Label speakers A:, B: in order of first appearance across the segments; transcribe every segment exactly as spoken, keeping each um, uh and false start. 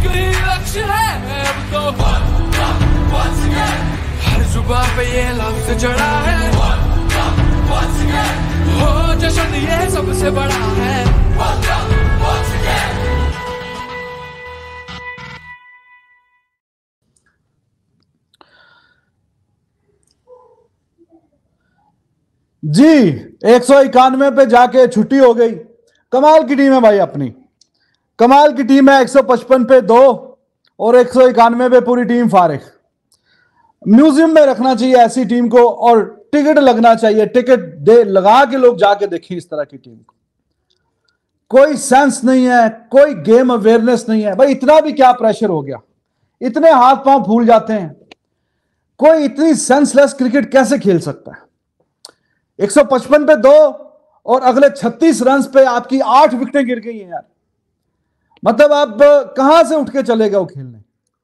A: ही लक्ष्य है अब तो, हर जुबां पे ये लफ्ज जड़ा है, हो जश्न ये सबसे बड़ा है।
B: जी एक सौ इक्यानवे पे जाके छुट्टी हो गई। कमाल की टीम है भाई अपनी, कमाल की टीम है। एक सौ पचपन पे दो और एक सौ इक्यानवे पे पूरी टीम फारिग। म्यूजियम में रखना चाहिए ऐसी टीम को, और टिकट लगना चाहिए, टिकट दे लगा के लोग जाके देखें इस तरह की टीम को। कोई सेंस नहीं है, कोई गेम अवेयरनेस नहीं है भाई। इतना भी क्या प्रेशर हो गया, इतने हाथ पांव फूल जाते हैं। कोई इतनी सेंसलेस क्रिकेट कैसे खेल सकता है? एक सौ पचपन पे दो और अगले छत्तीस रन पे आपकी आठ विकेटें गिर गई हैं यार। मतलब आप कहां से उठ के चले गए वो खेलने?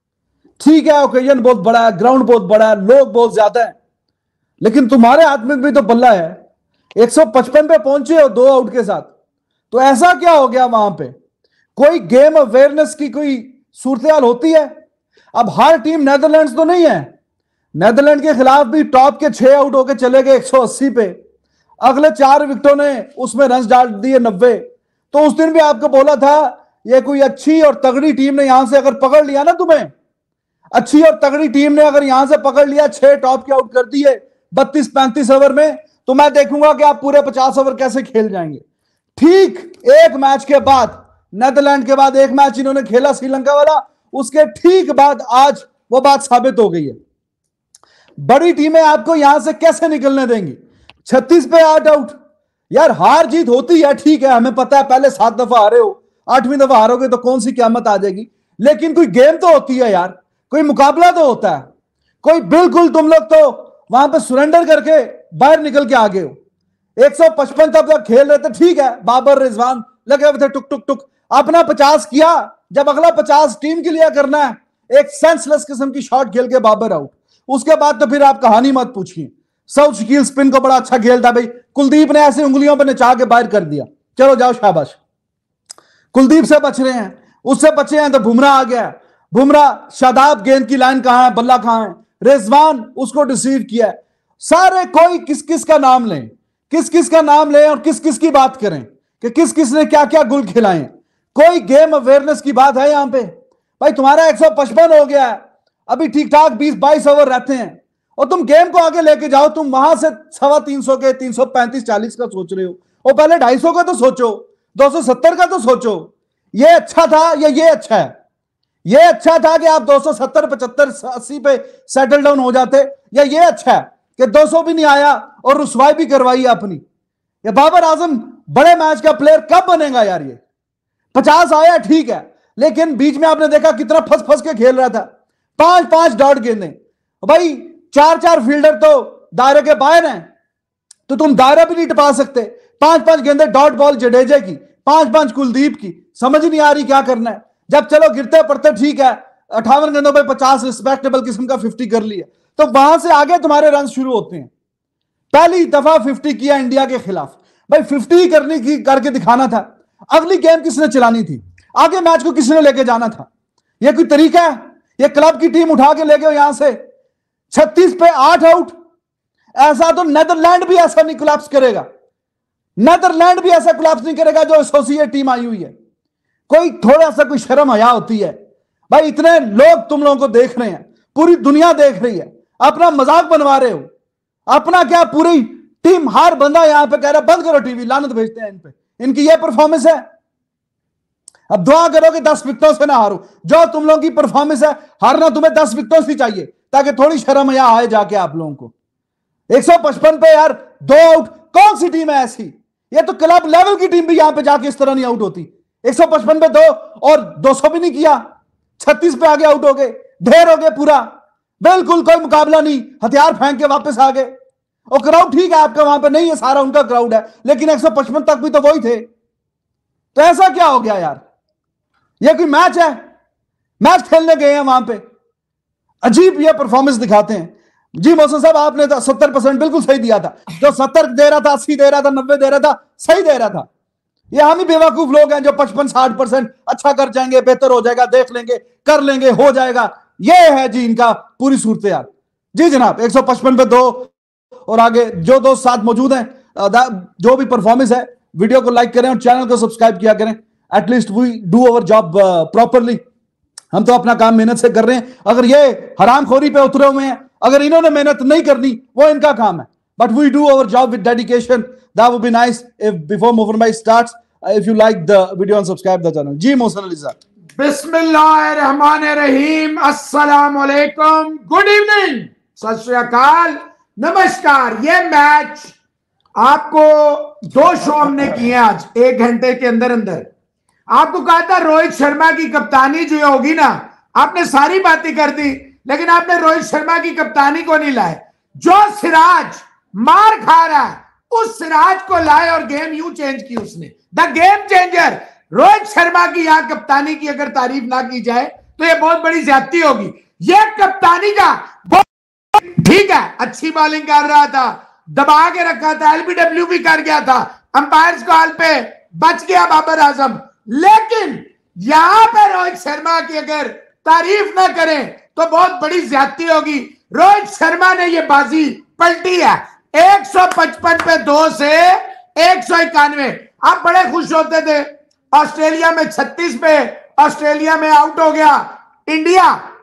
B: ठीक है, ओकेजन बहुत बड़ा है, ग्राउंड बहुत बड़ा है, लोग बहुत ज्यादा है, लेकिन तुम्हारे हाथ में भी तो बल्ला है। एक सौ पचपन पे पहुंचे हो दो आउट के साथ, तो ऐसा क्या हो गया वहां पे? कोई गेम अवेयरनेस की कोई सूरत होती है? अब हर टीम नेदरलैंड्स तो नहीं है। नेदरलैंड के खिलाफ भी टॉप के छह आउट होके चले गए एक सौ अस्सी पे, अगले चार विकेटों ने उसमें रन डाल दिए नब्बे। तो उस दिन भी आपको बोला था ये कोई अच्छी और तगड़ी टीम ने यहां से अगर पकड़ लिया ना, तुम्हें अच्छी और तगड़ी टीम ने अगर यहां से पकड़ लिया, छह टॉप के आउट कर दिए बत्तीस पैंतीस ओवर में, तो मैं देखूंगा कि आप पूरे पचास ओवर कैसे खेल जाएंगे। ठीक एक मैच के बाद, नेदरलैंड के बाद एक मैच इन्होंने खेला श्रीलंका वाला, उसके ठीक बाद आज वो बात साबित हो गई है। बड़ी टीमें आपको यहां से कैसे निकलने देंगी? छत्तीस पे आठ आउट यार। हार जीत होती है, ठीक है, हमें पता है। पहले सात दफा हारे हो, आठवीं दफा हारोगे तो कौन सी क़यामत आ जाएगी, लेकिन कोई गेम तो होती है यार, कोई मुकाबला तो होता है। कोई बिल्कुल तुम लोग तो वहां पे सुरेंडर करके बाहर निकल के आ गए हो। एक सौ पचपन तब तक खेल रहे थे, ठीक है, बाबर रिजवान लगे हुए थे टुक टुक टुक, अपना पचास किया। जब अगला पचास टीम के लिए करना है, एक सेंसलेस किस्म की शॉट खेल के बाबर आउट। उसके बाद तो फिर आप कहानी मत पूछिए। साउथ शकील स्पिन को बड़ा अच्छा खेल था भाई, कुलदीप ने ऐसे उंगलियों पर नचा के बाहर कर दिया। चलो जाओ, शाबाश। कुलदीप से बच रहे हैं, उससे बचे हैं तो बुमराह आ गया। बुमराह शादाब गेंद की लाइन कहां है, बल्ला कहां है, रिजवान उसको रिसीव किया। सारे कोई किस किस का नाम लें, किस किस का नाम लें और किस किस की बात करें कि किस किस ने क्या क्या गुल खिलाए। कोई गेम अवेयरनेस की बात है यहां पे? भाई तुम्हारा एक सौ पचपन हो गया है, अभी ठीक ठाक बीस बाईस ओवर रहते हैं, और तुम गेम को आगे लेके जाओ। तुम वहां से सवा तीन सौ के तीन सौ पैंतीस चालीस का सोच रहे हो, और पहले ढाई सौ का तो सोचो, दो सौ सत्तर का तो सोचो। ये अच्छा था या ये अच्छा है? ये अच्छा था कि आप दो सौ सत्तर पचहत्तर अस्सी पे सेटल डाउन हो जाते, या ये अच्छा है कि दो सौ भी नहीं आया और रुसवाई भी करवाई अपनी? ये बाबर आजम बड़े मैच का प्लेयर कब बनेगा यार? ये पचास आया ठीक है, लेकिन बीच में आपने देखा कितना फंस फंस के खेल रहा था। पांच पांच डॉट गेंदें, भाई चार चार फील्डर तो दायरे के बाहर हैं, तो तुम दायरा भी नहीं टपा सकते। पांच पांच गेंदें डॉट बॉल जडेजा की, पांच पांच कुलदीप की, समझ नहीं आ रही क्या करना है। जब चलो गिरते पड़ते ठीक है, अट्ठावन गेंदों पे पचास रिस्पेक्टेबल किस्म का फिफ्टी कर लिया, तो वहां से आगे तुम्हारे रन शुरू होते हैं। पहली दफा फिफ्टी किया इंडिया के खिलाफ, भाई फिफ्टी करने की करके दिखाना था। अगली गेम किसने चलानी थी? आगे मैच को किसने लेके जाना था? यह कोई तरीका है? यह क्लब की टीम उठा के ले गए यहां से छत्तीस पे आठ आउट। ऐसा तो नेदरलैंड भी ऐसा नहीं कोलैप्स करेगा, नेदरलैंड भी ऐसा कोलैप्स नहीं करेगा जो एसोसिएट टीम आई हुई है। कोई थोड़ा सा कोई शर्म हया होती है भाई? इतने लोग तुम लोगों को देख रहे हैं, पूरी दुनिया देख रही है, अपना मजाक बनवा रहे हो। अपना क्या, पूरी टीम, हर बंदा यहां पे कह रहा बंद करो टीवी, लानत भेजते हैं इन पे, इनकी ये परफॉर्मेंस है। अब दुआ करो कि दस विकेटों से ना हारो। जो तुम लोगों की परफॉर्मेंस है, हारना तुम्हें दस विकेटों से चाहिए ताकि थोड़ी शर्म या आए जाके आप लोगों को। एक सौ पचपन पे यार दो आउट, कौन सी टीम है ऐसी? ये तो क्लब लेवल की टीम भी यहां पे जाके इस तरह नहीं आउट होती। एक सौ पचपन पे दो और दो सौ भी नहीं किया, छत्तीस पे आगे आउट हो गए, ढेर हो गए पूरा, बिल्कुल कोई मुकाबला नहीं, हथियार फेंक के वापस आ गए। और क्राउड ठीक है आपका वहां पे नहीं है, सारा उनका क्राउड है, लेकिन एक सौ पचपन तक भी तो वही थे। तो ऐसा क्या हो गया यार? ये कोई मैच है? मैच खेलने गए हैं वहां पे, अजीब ये परफॉर्मेंस दिखाते हैं। जी मौसम साहब, आपने तो सत्तर परसेंट बिल्कुल सही दिया था। जो सत्तर दे रहा था, अस्सी दे रहा था, नब्बे दे रहा था, सही दे रहा था। ये हम ही बेवकूफ लोग हैं जो पचपन साठ परसेंट अच्छा कर जाएंगे, बेहतर हो जाएगा, देख लेंगे, कर लेंगे, हो जाएगा। ये है जी इनका पूरी सूरत यार। जी जनाब, एक सौ पचपन पे दो और आगे जो दोस्त साथ मौजूद हैं, जो भी परफॉर्मेंस है, वीडियो को लाइक करें और चैनल को सब्सक्राइब किया करें। At least we do our job properly. हम तो अपना काम मेहनत से कर रहे हैं। अगर ये हरामखोरी पे उतरे हुए हैं, अगर इन्होंने मेहनत नहीं करनी, वो इनका काम है। But we do our job with dedication. That would be nice if before Mohan bhai starts, if you like the video and subscribe the channel. जी मोहसिन अली साहब।
C: बिस्मिल्लाहिर्रहमानिर्रहीम, अस्सलाम वालेकुम, गुड इवनिंग, सत श्री अकाल, नमस्कार। ये मैच आपको दो शो हमने किए आज एक घंटे के अंदर अंदर। आपको कहा था रोहित शर्मा की कप्तानी जो होगी ना, आपने सारी बातें कर दी, लेकिन आपने रोहित शर्मा की कप्तानी को नहीं लाए। जो सिराज मार खा रहा है उस सिराज को लाए और गेम यूं चेंज की उसने। The game changer Rohit Sharma की यहां कप्तानी की अगर तारीफ ना की जाए तो यह बहुत बड़ी ज्यादती होगी। यह कप्तानी का ठीक है, अच्छी बॉलिंग कर रहा था, दबा के रखा था, एलबीडब्ल्यू भी कर गया था, अंपायर कॉल पे बच गया बाबर आजम। लेकिन यहां पे रोहित शर्मा की अगर तारीफ ना करें तो बहुत बड़ी ज्यादती होगी। रोहित शर्मा ने यह बाजी पलटी है। एक सौ पचपन पे दो से एक सौ इक्यानवे। आप बड़े खुश होते थे ऑस्ट्रेलिया में छत्तीस पे ऑस्ट्रेलिया में आउट हो गया इंडिया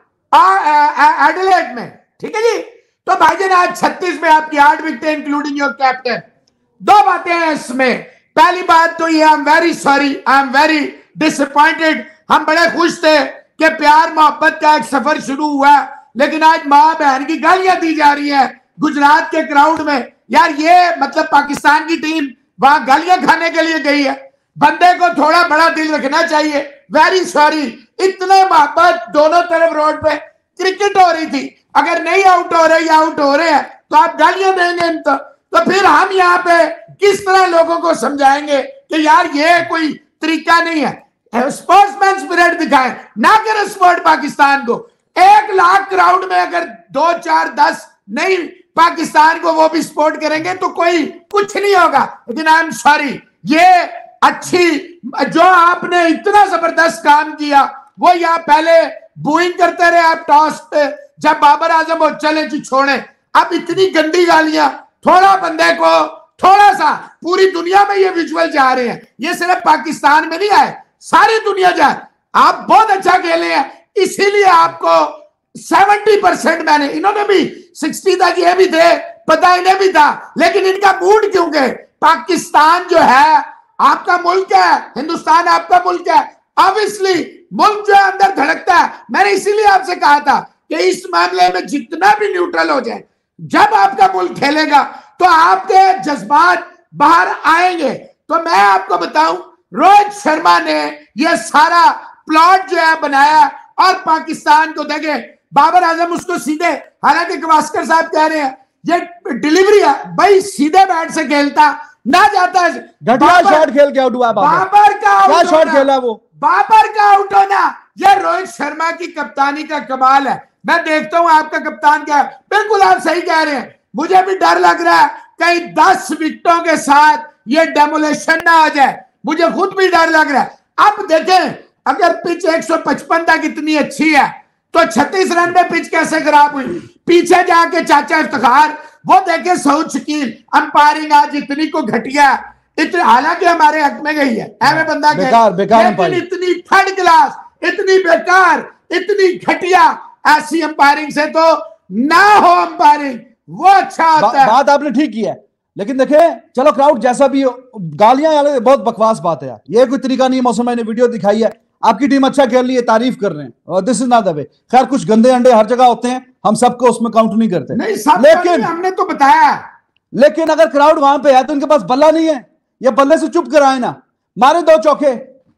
C: एडिलेड में, ठीक है जी। तो भाईजान आज छत्तीस में आपकी आठ विकेटें इंक्लूडिंग योर कैप्टन। दो बातें हैं इसमें। पहली बात तो ये, I am very sorry, I am very disappointed. हम बड़े खुश थे कि प्यार मोहब्बत का एक सफर शुरू हुआ, लेकिन आज मां बहन की गालियां दी जा रही है गुजरात के क्राउड में। यार ये मतलब पाकिस्तान की टीम वहां गालियां खाने के लिए गई है। बंदे को थोड़ा बड़ा दिल रखना चाहिए। वेरी सॉरी, इतने मोहब्बत दोनों तरफ रोड पे क्रिकेट हो रही थी। अगर नहीं आउट हो रहे या आउट हो रहे हैं तो आप गालियां देंगे तो, तो फिर हम यहाँ पे किस तरह लोगों को समझाएंगे कि यार ये कोई तरीका नहीं है। स्पोर्ट्समैन स्पिरिट दिखाएं, ना करें स्पोर्ट पाकिस्तान को। एक लाख क्राउड में अगर दो चार दस नहीं पाकिस्तान को वो भी सपोर्ट करेंगे तो कोई कुछ नहीं होगा। लेकिन आई एम सॉरी, ये अच्छी जो आपने इतना जबरदस्त काम किया वो यहाँ पहले बूइंग करते रहे आप टॉस पे, जब बाबर आजम वो चले जी छोड़े। अब इतनी गंदी गालियां, थोड़ा बंदे को थोड़ा सा, पूरी दुनिया में ये विजुअल जा रहे हैं, ये सिर्फ पाकिस्तान में नहीं आए, सारी दुनिया जाए। आप बहुत अच्छा खेले हैं, इसीलिए आपको सत्तर परसेंट मैंने, इन्होंने भी साठ तक ये भी थे, पता इन्हें भी था, लेकिन इनका मूड क्यों गए। पाकिस्तान जो है आपका मुल्क है, हिंदुस्तान आपका मुल्क है। ऑब्वियसली मुल्क जो है अंदर धड़कता है। मैंने इसीलिए आपसे कहा था कि इस मामले में जितना भी न्यूट्रल हो जाए, जब आपका मुल्क खेलेगा तो आपके जज्बात बाहर आएंगे। तो मैं आपको बताऊं, रोहित शर्मा ने यह सारा प्लॉट जो है बनाया और पाकिस्तान को देखे। बाबर आजम उसको सीधे, हालांकि गवास्कर साहब कह रहे हैं ये डिलीवरी है, भाई सीधे बैट से खेलता ना जाता।
B: घटिया शॉट खेल के आउट हुआ
C: बाबर का,
B: क्या शॉट खेला वो,
C: बाबर का आउट होना। यह रोहित शर्मा की कप्तानी का कमाल है। मैं देखता हूं आपका कप्तान क्या है। बिल्कुल आप सही कह रहे हैं, मुझे भी डर लग रहा है कहीं दस विकेटों के साथ ये डेमोलेशन ना आ जाए, मुझे खुद भी डर लग रहा है। अब देखें, अगर पिच एक सौ पचपन तक इतनी अच्छी है तो छत्तीस रन में पिच कैसे खराब हुई। पीछे जाके चाचा इफ्तिखार, वो देखे सऊद शकील, अंपायरिंग आज इतनी को घटिया, इतनी, हालांकि हमारे हक में गई है, ऐवे बंदा
B: बेकार, बेकार
C: लेकिन इतनी थर्ड क्लास, इतनी बेकार, इतनी घटिया, ऐसी अंपायरिंग से तो ना हो अंपायरिंग, वो अच्छा होता है।
B: बात आपने ठीक की है, लेकिन देखे चलो क्राउड जैसा भी हो, गालियां यार बहुत बकवास बात है यार। ये कोई तरीका नहीं है। मौसम मैंने वीडियो दिखाई है, आपकी टीम अच्छा खेल रही है, तारीफ कर रहे हैं, और this is not the way. खैर कुछ गंदे अंडे हर जगह होते हैं, हम सबको उसमें काउंट नहीं करते,
C: नहीं, सब
B: लेकिन
C: हमने तो बताया।
B: लेकिन अगर क्राउड वहां पे है तो इनके पास बल्ला नहीं है, ये बल्ले से चुप कराए ना, मारे दो चौके।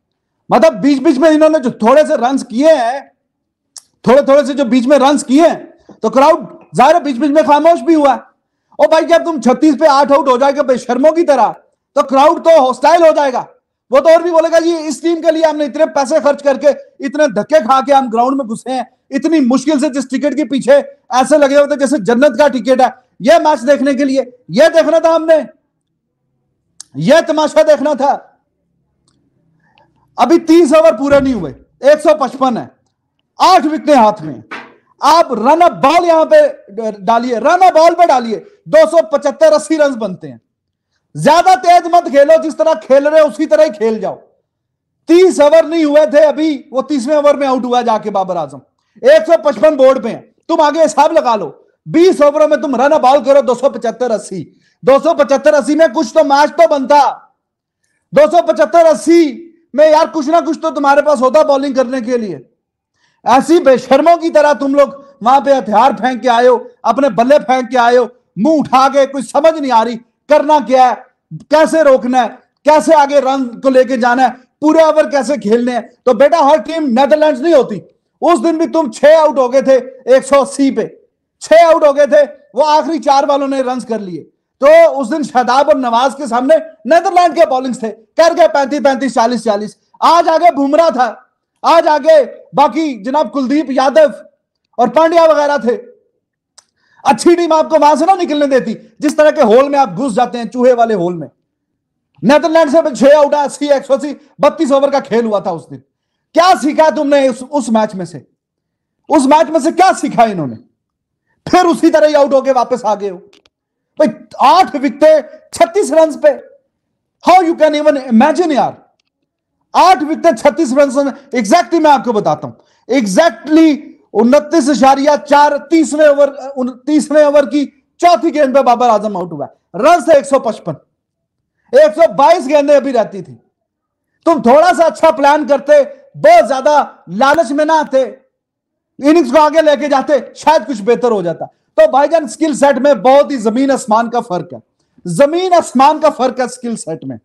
B: मतलब बीच बीच में इन्होंने जो थोड़े से रन्स किए हैं, थोड़े थोड़े से जो बीच में रन्स किए हैं, तो क्राउड जाहिर बीच बीच में खामोश भी हुआ। और भाई जब तुम छत्तीस पे आठ आउट हो जाएगा बेशर्मों की तरह, तो क्राउड तो हॉस्टाइल हो जाएगा। वो तो और भी बोलेगा जी इस टीम के लिए हमने इतने पैसे खर्च करके, इतने धक्के खा के हम ग्राउंड में घुसे हैं, इतनी मुश्किल से जिस टिकट के पीछे ऐसे लगे होते जैसे जन्नत का टिकट है, ये मैच देखने के लिए, ये देखना था हमने, ये तमाशा देखना था। अभी तीस ओवर पूरे नहीं हुए, एक सौ पचपन है, आठ विकेटें हाथ में। आप रन अप बॉल यहां पे डालिए, रन अप बॉल पे डालिए, दो सौ पचहत्तर अस्सी रन बनते हैं। ज्यादा तेज मत खेलो, जिस तरह खेल रहे हो उसी तरह ही खेल जाओ। तीस ओवर नहीं हुए थे अभी, वो तीसवें ओवर में आउट हुआ जाके बाबर आजम। एक सौ पचपन बोर्ड पे है, तुम आगे हिसाब लगा लो, बीस ओवरों में तुम रन अप बॉल करो दो सौ पचहत्तर अस्सी, दो सौ पचहत्तर अस्सी में कुछ तो मैच तो बनता। दो सौ पचहत्तर अस्सी में यार कुछ ना कुछ तो तुम्हारे पास होता बॉलिंग करने के लिए। ऐसी बेशर्मों की तरह तुम लोग वहां पे हथियार फेंक के आए हो, अपने बल्ले फेंक के आए हो, मुंह उठा के, कुछ समझ नहीं आ रही करना क्या है, कैसे रोकना है, कैसे आगे रन को लेके जाना है, पूरे ओवर कैसे खेलने हैं। तो बेटा हर टीम नेदरलैंड्स नहीं होती। उस दिन भी तुम छह आउट हो गए थे एक सौ अस्सी पे, छह आउट हो गए थे, वो आखिरी चार वालों ने रन कर लिए। तो उस दिन शादाब और नवाज के सामने नेदरलैंड के बॉलिंग्स थे, कर गए पैंतीस पैंतीस चालीस चालीस। आज आगे बुमराह था, आज आगे बाकी जनाब कुलदीप यादव और पांड्या वगैरह थे। अच्छी टीम आपको वहां से ना निकलने देती, जिस तरह के होल में आप घुस जाते हैं, चूहे वाले होल में। नेदरलैंड से छह आउट है, अस्सी एक सौ अस्सी, बत्तीस ओवर का खेल हुआ था उस दिन। क्या सीखा तुमने उस, उस मैच में से? उस मैच में से क्या सीखा इन्होंने? फिर उसी तरह ही आउट होके वापस आ गए हो भाई। आठ विकेटें छत्तीस रन पे, how you can even imagine यार, आठ विकेटें छत्तीस रन। एग्जैक्टली मैं आपको बताता हूं, एग्जैक्टली उनतीस इशारिया चार, तीसवें ओवर, तीसवें ओवर की चौथी गेंद पे बाबर आजम आउट हुआ। रन से एक सौ पचपन, एक सौ बाईस गेंदें अभी रहती थी। तुम थोड़ा सा अच्छा प्लान करते, बहुत ज्यादा लालच में ना आते, इनिंग्स को आगे लेके जाते, शायद कुछ बेहतर हो जाता। तो भाईजान स्किल सेट में बहुत ही जमीन आसमान का फर्क है, जमीन आसमान का फर्क है स्किल सेट में।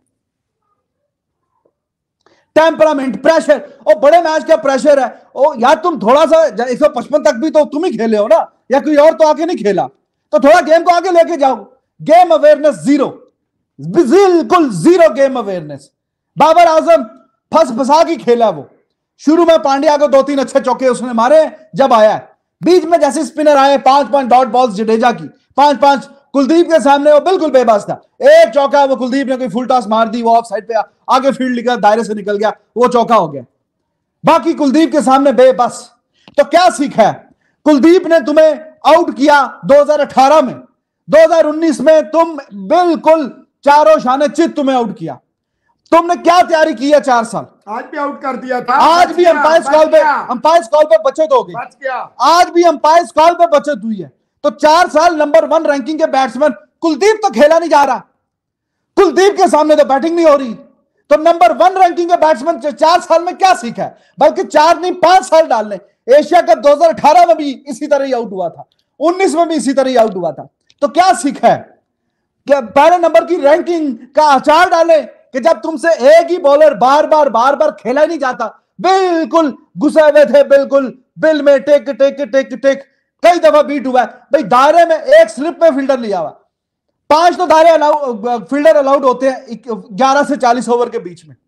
B: टेम्परामेंट, प्रेशर, और बड़े मैच का प्रेशर है। ओ यार तुम थोड़ा सा एक सौ पचपन तक भी तो तुम ही खेले हो ना, या कोई और तो आगे नहीं खेला। तो थोड़ा गेम को आगे लेके जाओ। गेम अवेयरनेस जीरो, बिल्कुल zero game awareness. Babar Azam फंस फंसा की खेला वो। शुरू में पांड्या को दो तीन अच्छे चौके उसने मारे जब आया, बीच में जैसे स्पिनर आए, पांच पांच डॉट बॉल्स जडेजा की, पांच पांच कुलदीप के सामने वो बिल्कुल बेबस था। एक चौका वो कुलदीप ने कोई फुल टॉस मार दी, वो ऑफ साइड पे आगे फील्ड निकल, दायरे से निकल गया, वो चौका हो गया। बाकी कुलदीप के सामने बेबस। तो क्या सीखा है? कुलदीप ने तुम्हें आउट किया दो हज़ार अठारह में, दो हज़ार उन्नीस में तुम बिल्कुल चारों शाने चित तुम्हें आउट किया। तुमने क्या तैयारी की है चार साल?
C: आज भी आउट कर दिया था,
B: आज भी अंपायर कॉल पे, अंपायर कॉल पे बचत हो गई,
C: बच गया।
B: आज भी अंपायर कॉल पे बचत हुई है। तो चार साल नंबर वन रैंकिंग के बैट्समैन, कुलदीप तो खेला नहीं जा रहा, कुलदीप के सामने तो बैटिंग नहीं हो रही। तो नंबर वन रैंकिंग के बैट्समैन चार साल में क्या सीखा है? बल्कि चार नहीं पांच साल डालने। एशिया कप दो हज़ार अठारह में भी इसी तरह ही आउट हुआ था, उन्नीस में भी इसी तरह ही आउट हुआ था। तो क्या सीखा है? क्या पहले नंबर की रैंकिंग का आचार डाले कि जब तुमसे एक ही बॉलर बार बार बार बार खेला ही नहीं जाता, बिल्कुल घुसे हुए थे, बिल्कुल बिल में टेक टेक टेक टेक, कई दफा बीट हुआ है भाई। दायरे में एक स्लिप में फील्डर लिया हुआ, पांच तो दायरे अलाउड, फील्डर अलाउड होते हैं ग्यारह से चालीस ओवर के बीच में,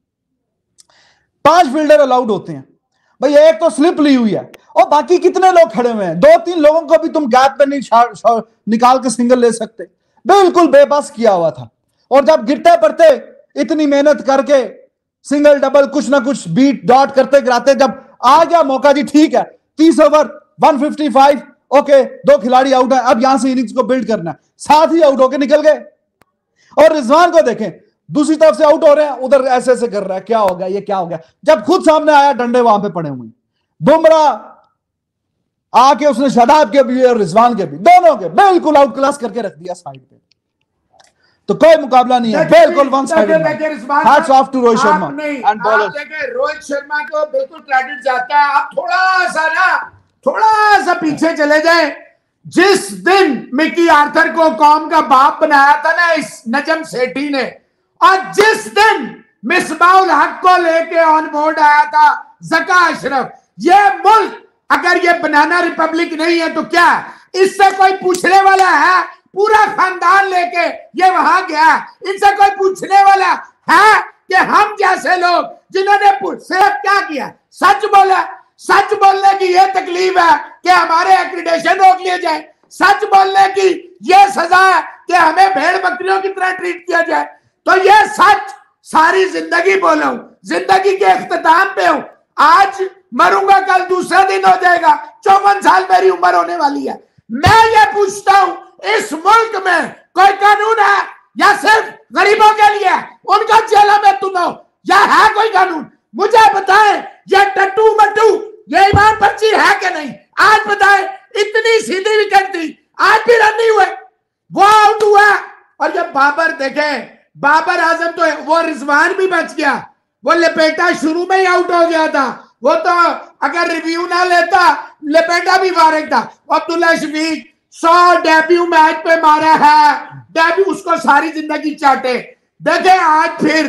B: पांच फील्डर अलाउड होते हैं भाई। एक तो स्लिप ली हुई है और बाकी कितने लोग खड़े हुए हैं, दो तीन लोगों को भी तुम गैप पे नहीं निकाल के सिंगल ले सकते। बिल्कुल बेबस किया हुआ था। और जब गिरते पड़ते इतनी मेहनत करके सिंगल डबल कुछ ना कुछ बीट डॉट करते गिराते, जब आ गया मौका जी ठीक है, तीस ओवर एक सौ पचपन, ओके दो खिलाड़ी आउट है, अब यहां से इनिंग्स को बिल्ड करना है, साथ ही आउट होके निकल गए। और रिजवान को देखें, दूसरी तरफ से आउट हो रहे हैं, उधर ऐसे ऐसे कर रहा है, क्या हो गया ये क्या हो गया। जब खुद सामने आया डंडे वहां पे पड़े हुए, बुमराह आके उसने शादाब के भी और रिजवान के भी, दोनों के बिल्कुल आउट क्लास करके रख दिया साइड पे। तो कोई मुकाबला नहीं है, बिल्कुल one sided. Hats off to Rohit Sharma and bowlers.
C: देखिए रोहित शर्मा को बिल्कुल क्रेडिट जाता है। आप थोड़ा सा ना थोड़ा सा पीछे चले जाएं। जिस दिन मिकी आर्थर को कौम का बाप बनाया था ना इस नजम सेठी ने, और जिस दिन मिसबाउल हक को लेके ऑन बोर्ड आया था जका अशरफ, ये मुल्क अगर ये बनाना रिपब्लिक नहीं है तो क्या? इससे कोई पूछने वाला है? पूरा खानदान लेके ये वहां गया, इनसे कोई पूछने वाला है कि हम जैसे लोग जिन्होंने सिर्फ क्या किया, सच बोला। सच बोलने की ये तकलीफ है कि हमारे एक्रीडेशन रोक लिए जाए, सच बोलने की ये सजा है कि हमें भेड़ बकरियों की तरह ट्रीट किया जाए। तो ये सच सारी जिंदगी बोला हूं, जिंदगी के इख्तिताम पे हूं। आज मरूंगा, कल दूसरा दिन हो जाएगा, चौवन साल मेरी उम्र होने वाली है। मैं ये पूछता हूं, इस मुल्क में कोई कानून है या सिर्फ गरीबों के लिए? उनका जेलों में तुम हो या है कोई कानून? मुझे बताएं, ये टट्टू मट्टू ये ईमान पर्ची है कि नहीं? आज बताएं, इतनी सीधी विकेट थी, आज भी रन नहीं हुए, वो आउट हुआ। और जब बाबर देखें, बाबर आजम तो वो रिजवान भी बच गया, वो लपेटा शुरू में ही आउट हो गया था, वो तो अगर रिव्यू ना लेता लपेटा भी फारिग था। अब्दुल्ला शफीक सौ डेब्यू मैच पे मारा है, डेब्यू उसको सारी जिंदगी चाटे। देखें आज फिर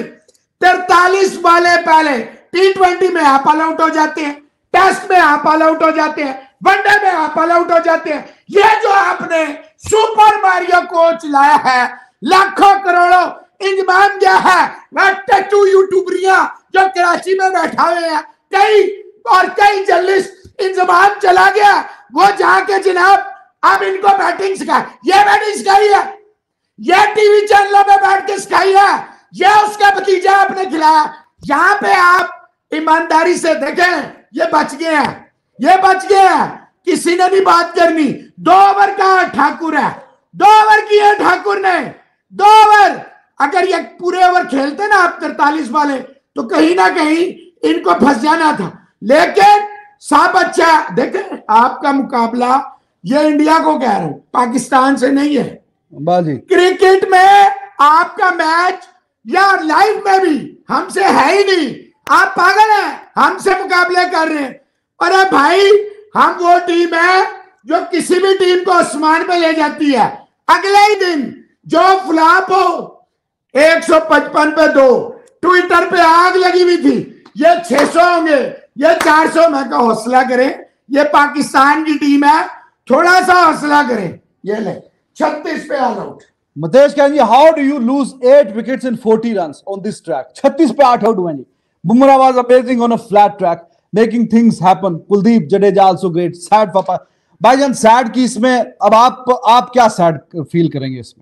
C: तैतालीस वाले पहले टी ट्वेंटी में आप ऑल आउट हो जाते हैं, टेस्ट में आप ऑल आउट हो जाते हैं, वनडे में आप ऑल आउट हो जाते हैं। ये जो आपने सुपर मारियो कोच लाया है, लाखों करोड़ों इंतजाम किया है, वह टैटू यूट्यूबरिया जो कराची में बैठा हुए हैं, कई और कई जर्नलिस्ट इंतजाम चला गया, वो जाके जनाब अब इनको बैटिंग सिखाए। ये बैटिंग सिखाई है, ये टीवी चैनलों में बैठ के सिखाई है, ये उसका भतीजा आपने खिलाया। यहां पे आप ईमानदारी से देखें, ये बच गए हैं, ये बच गए हैं, किसी ने भी बात करनी। दो ओवर का ठाकुर है, दो ओवर किए ठाकुर ने, दो ओवर। अगर ये पूरे ओवर खेलते ना आप तैतालीस वाले, तो कहीं ना कहीं इनको फंस जाना था। लेकिन सब अच्छा, देखें आपका मुकाबला, ये इंडिया को कह रहा हूं, पाकिस्तान से नहीं है।
B: बाजी
C: क्रिकेट में आपका मैच या लाइफ में भी हमसे है ही नहीं। आप पागल हैं, हमसे मुकाबले कर रहे हैं। अरे भाई, हम वो टीम है जो किसी भी टीम को आसमान पे ले जाती है। अगले ही दिन जो फ्लॉप हो, एक सौ पचपन पे दो, ट्विटर पे आग लगी हुई थी, ये छह सौ होंगे, ये चार सौ। मैं कहा हौसला करें, ये पाकिस्तान की टीम है, थोड़ा सा हौसला करें। ये ले छत्तीस पे ऑल आउट।
B: मतेश कहन जी, how do you lose eight wickets in forty runs on this track? छत्तीस पे आठ आउट हुए जी। Bumrah was amazing on a flat track, making things happen. Kuldeep Jadeja also great. Sad पापा भाईजान, सैड की इसमें अब आप आप क्या सैड फील करेंगे इसमें?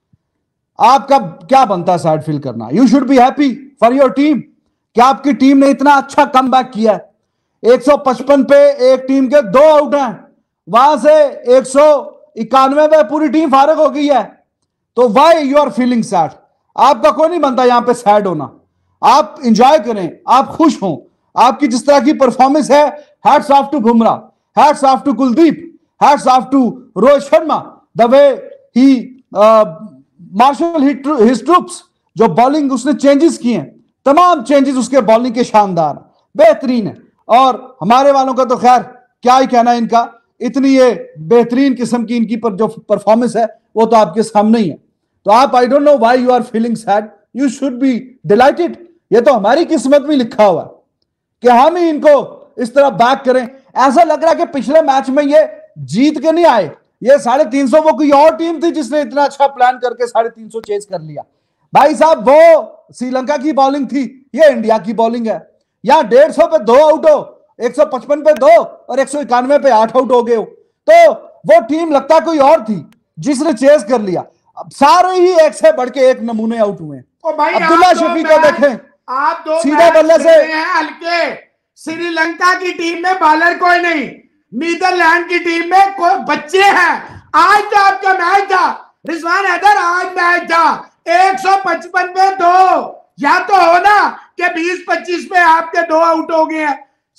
B: आपका क्या बनता है सैड फील करना? You should be happy for your team. क्या आपकी टीम ने इतना अच्छा कमबैक किया है? एक सौ पचपन पे एक टीम के दो आउट हैं, वहां से एक सौ इक्यानवे पे पूरी टीम फारिग हो गई है, तो why you are feeling sad? आपका कोई नहीं बनता यहां पे सैड होना। आप इंजॉय करें, आप खुश हों। आपकी जिस तरह की परफॉर्मेंस है, hats off to Bumrah, hats off to Kuldeep, hats off to Rohit Sharma, the way he marshal his troops. जो बॉलिंग उसने चेंजेस किए हैं, तमाम चेंजेस उसके बॉलिंग के शानदार बेहतरीन है। और हमारे वालों का तो खैर क्या ही कहना है इनका, इतनी ये बेहतरीन किस्म की इनकी पर जो परफॉर्मेंस है वो तो आपके सामने ही है। तो आप, I don't know why you are feeling sad, you should be delighted. ये तो हमारी किस्मत में लिखा हुआ है कि हम ही इनको इस तरह बैक करें। ऐसा लग रहा है कि पिछले मैच में ये जीत के नहीं आए, ये साढ़े तीन सौ वो कोई और टीम थी जिसने इतना अच्छा प्लान करके साढ़े तीन सौ चेज कर लिया। भाई साहब, वो श्रीलंका की बॉलिंग थी, ये इंडिया की बॉलिंग है। यहां डेढ़ सौ पे दो आउट हो, एक सौ पचपन पे दो और एक सौ इक्यानवे पे आठ आउट हो गए हो, तो वो टीम लगता कोई और थी जिसने चेज कर लिया। अब सारे ही एक से बढ़ के एक नमूने आउट हुए। अब्दुल्ला शफी को देखें,
C: आप दो
B: सीधे बल्ले से
C: हल्के। श्रीलंका की टीम में बॉलर कोई नहीं, नीदरलैंड की टीम में कोई बच्चे हैं। आज तो आपका मैच था रिजवान हैदर, आज मैच था एक सौ पचपन पे दो। या तो हो ना कि बीस पच्चीस पे आपके दो आउट हो गए हैं,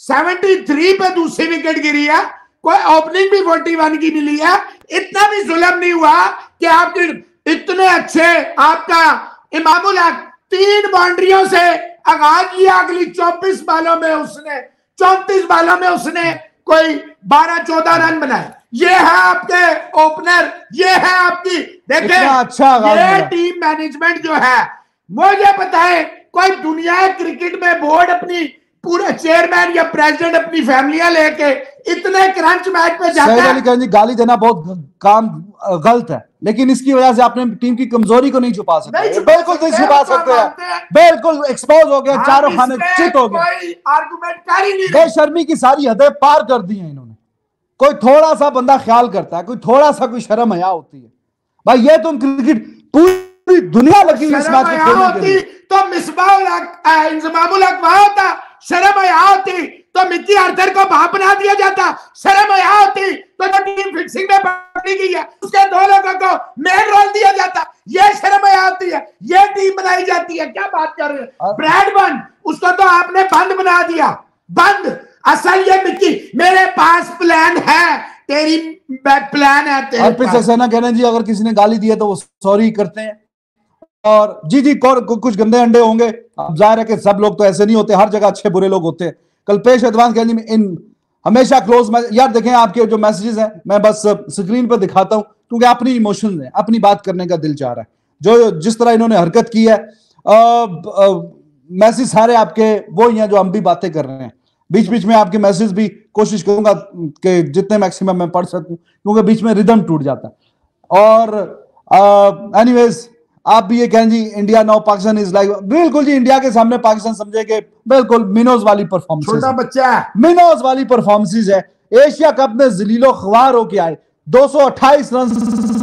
C: तिहत्तर पे दूसरी विकेट गिरी है, कोई ओपनिंग भी इकतालीस की मिली है। इतना भी जुल्म नहीं हुआ कि आपके इतने अच्छे आपका इमामुल हक तीन बाउंड्रियों से आगाज किया, अगली चौबीस बालों में उसने चौंतीस बालों में उसने कोई बारह चौदह रन बनाए। ये है आपके ओपनर, ये है आपकी देखें
B: अच्छा
C: ये टीम मैनेजमेंट जो है। मुझे पता है कोई दुनिया क्रिकेट में बोर्ड अपनी पूरे चेयरमैन या प्रेसिडेंट अपनी फैमिलियां लेके इतने क्रंच मैच पे जाता है।
B: गाली देना बहुत काम गलत है, लेकिन इसकी वजह से आपने टीम की कमजोरी को नहीं छुपा सकते। बिल्कुल नहीं छुपा सकते हैं, बिल्कुल एक्सपोज हो गया, चारों खाने चिट हो गए।
C: आर्गुमेंट कर ही नहीं,
B: बेशर्मी की सारी हदें पार कर दी हैं इन्होंने। कोई थोड़ा सा बंदा ख्याल करता है, कोई थोड़ा सा कोई शर्म हया होती है। भाई ये तुम क्रिकेट पूरे पूरी दुनिया लगी इस मैच को खेलने के लिए।
C: तो मिसबाहुल हक इंजमामुल हक वहां होता, शर्म यहाँ होती तो मिक्की आर्थर को बाप बना दिया जाता, शर्म यहाँ होती तो जो टीम फिक्सिंग में पकड़ी गई है उसके दो लोगों को मेन रोल दिया जाता। ये शर्म यहाँ होती है, ये टीम बनाई जाती है। क्या बात कर रहे हैं? ब्रैडमन उसको तो आपने बंद बना दिया, बंद। असल ये मिक्की मेरे पास प्लान है, तेरी प्लान है तेरे
B: अर्पित सक्सेना कह रहे हैं जी अगर किसी ने गाली दिया तो वो सॉरी करते हैं। और जी जी और कुछ गंदे अंडे होंगे, अब जाहिर है कि सब लोग तो ऐसे नहीं होते, हर जगह अच्छे बुरे लोग होते हैं। कल्पेश एडवांस कह रही इन हमेशा क्लोज यार देखें आपके जो मैसेजेस हैं मैं बस स्क्रीन पर दिखाता हूं क्योंकि अपनी इमोशंस हैं, अपनी बात करने का दिल चाह रहा है। जो जिस तरह इन्होंने हरकत की है, मैसेज सारे आपके वो ही हैं जो हम भी बातें कर रहे हैं। बीच बीच में आपके मैसेज भी कोशिश करूंगा कि जितने मैक्सिमम मैं पढ़ सकूं क्योंकि बीच में रिदम टूट जाता है। और एनीवेज आप भी ये कहें जी India now Pakistan is like, बिल्कुल जी इंडिया के सामने पाकिस्तान समझेगे बिल्कुल मिनोज वाली परफॉर्मेंस,
C: छोटा बच्चा
B: मिनोज वाली परफॉर्मेंस है। एशिया कप में जलीलो ख्वार होके आए, दो सौ अट्ठाईस रन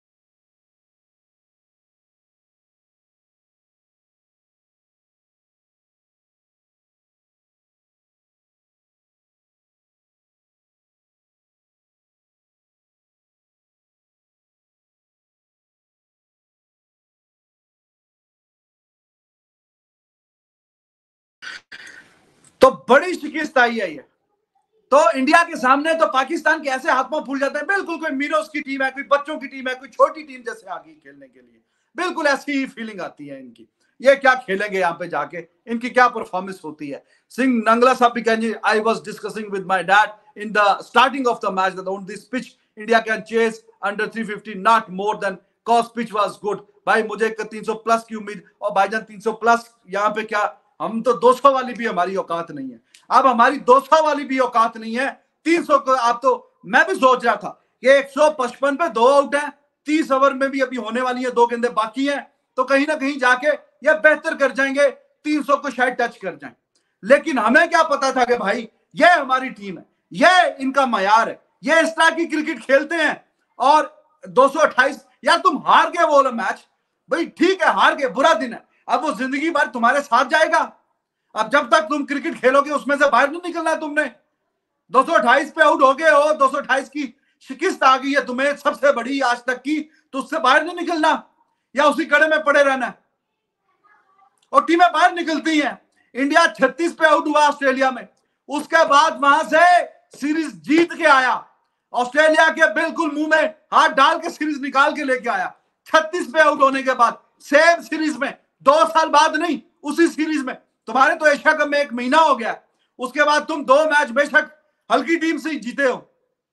D: तो बड़ी शिकस्त आई है ये। तो इंडिया के सामने तो पाकिस्तान के ऐसे हाथ पांव फूल जाते हैं, बिल्कुल कोई मीनोस की टीम है, कोई बच्चों की टीम है, कोई छोटी टीम जैसे आ गई खेलने के लिए, बिल्कुल ऐसी ही फीलिंग आती है इनकी। ये क्या खेलेंगे यहाँ पे जाके, इनकी क्या परफॉर्मेंस होती है। सिंह नंगला साहब भी कहेंगे I was discussing with my dad in the starting of the match that on this pitch India can chase under three fifty not more than cause pitch was good. भाई मुझे तीन सौ प्लस की उम्मीद, और भाईजान तीन सौ प्लस यहाँ पे क्या, हम तो दो सौ वाली भी हमारी औकात नहीं है। अब हमारी दो सौ वाली भी औकात नहीं है, तीन सौ को आप तो, मैं भी सोच रहा था कि एक सौ पचपन पे दो आउट है, तीस ओवर में भी अभी होने वाली है, दो गेंदे बाकी हैं, तो कहीं ना कहीं जाके ये बेहतर कर जाएंगे, तीन सौ को शायद टच कर जाएं। लेकिन हमें क्या पता था कि भाई ये हमारी टीम है, ये इनका मयार है, ये इस तरह की क्रिकेट खेलते हैं। और दो सौ अट्ठाईस यार तुम हार गए वो मैच, भाई ठीक है हार गए, बुरा दिन है, अब वो जिंदगी भर तुम्हारे साथ जाएगा। अब जब तक तुम क्रिकेट खेलोगे उसमें से बाहर नहीं निकलना है तुमने। दो सौ अट्ठाईस पे आउट हो गए हो, दो सौ अट्ठाईस की शिकस्त आ गई है तुम्हें, सबसे बड़ी आज तक की, तो उससे बाहर नहीं निकलना या उसी कड़े में पड़े रहना है। और टीमें बाहर निकलती हैं। इंडिया छत्तीस पे आउट हुआ ऑस्ट्रेलिया में, उसके बाद वहां से सीरीज जीत के आया, ऑस्ट्रेलिया के बिल्कुल मुंह में हाथ डाल के सीरीज निकाल के लेके आया। छत्तीस पे आउट होने के बाद सेम सीरीज में, दो साल बाद नहीं, उसी सीरीज में, तुम्हारे तो एशिया कप में एक महीना हो गया, उसके बाद तुम दो मैच बेशक हल्की टीम से ही जीते हो,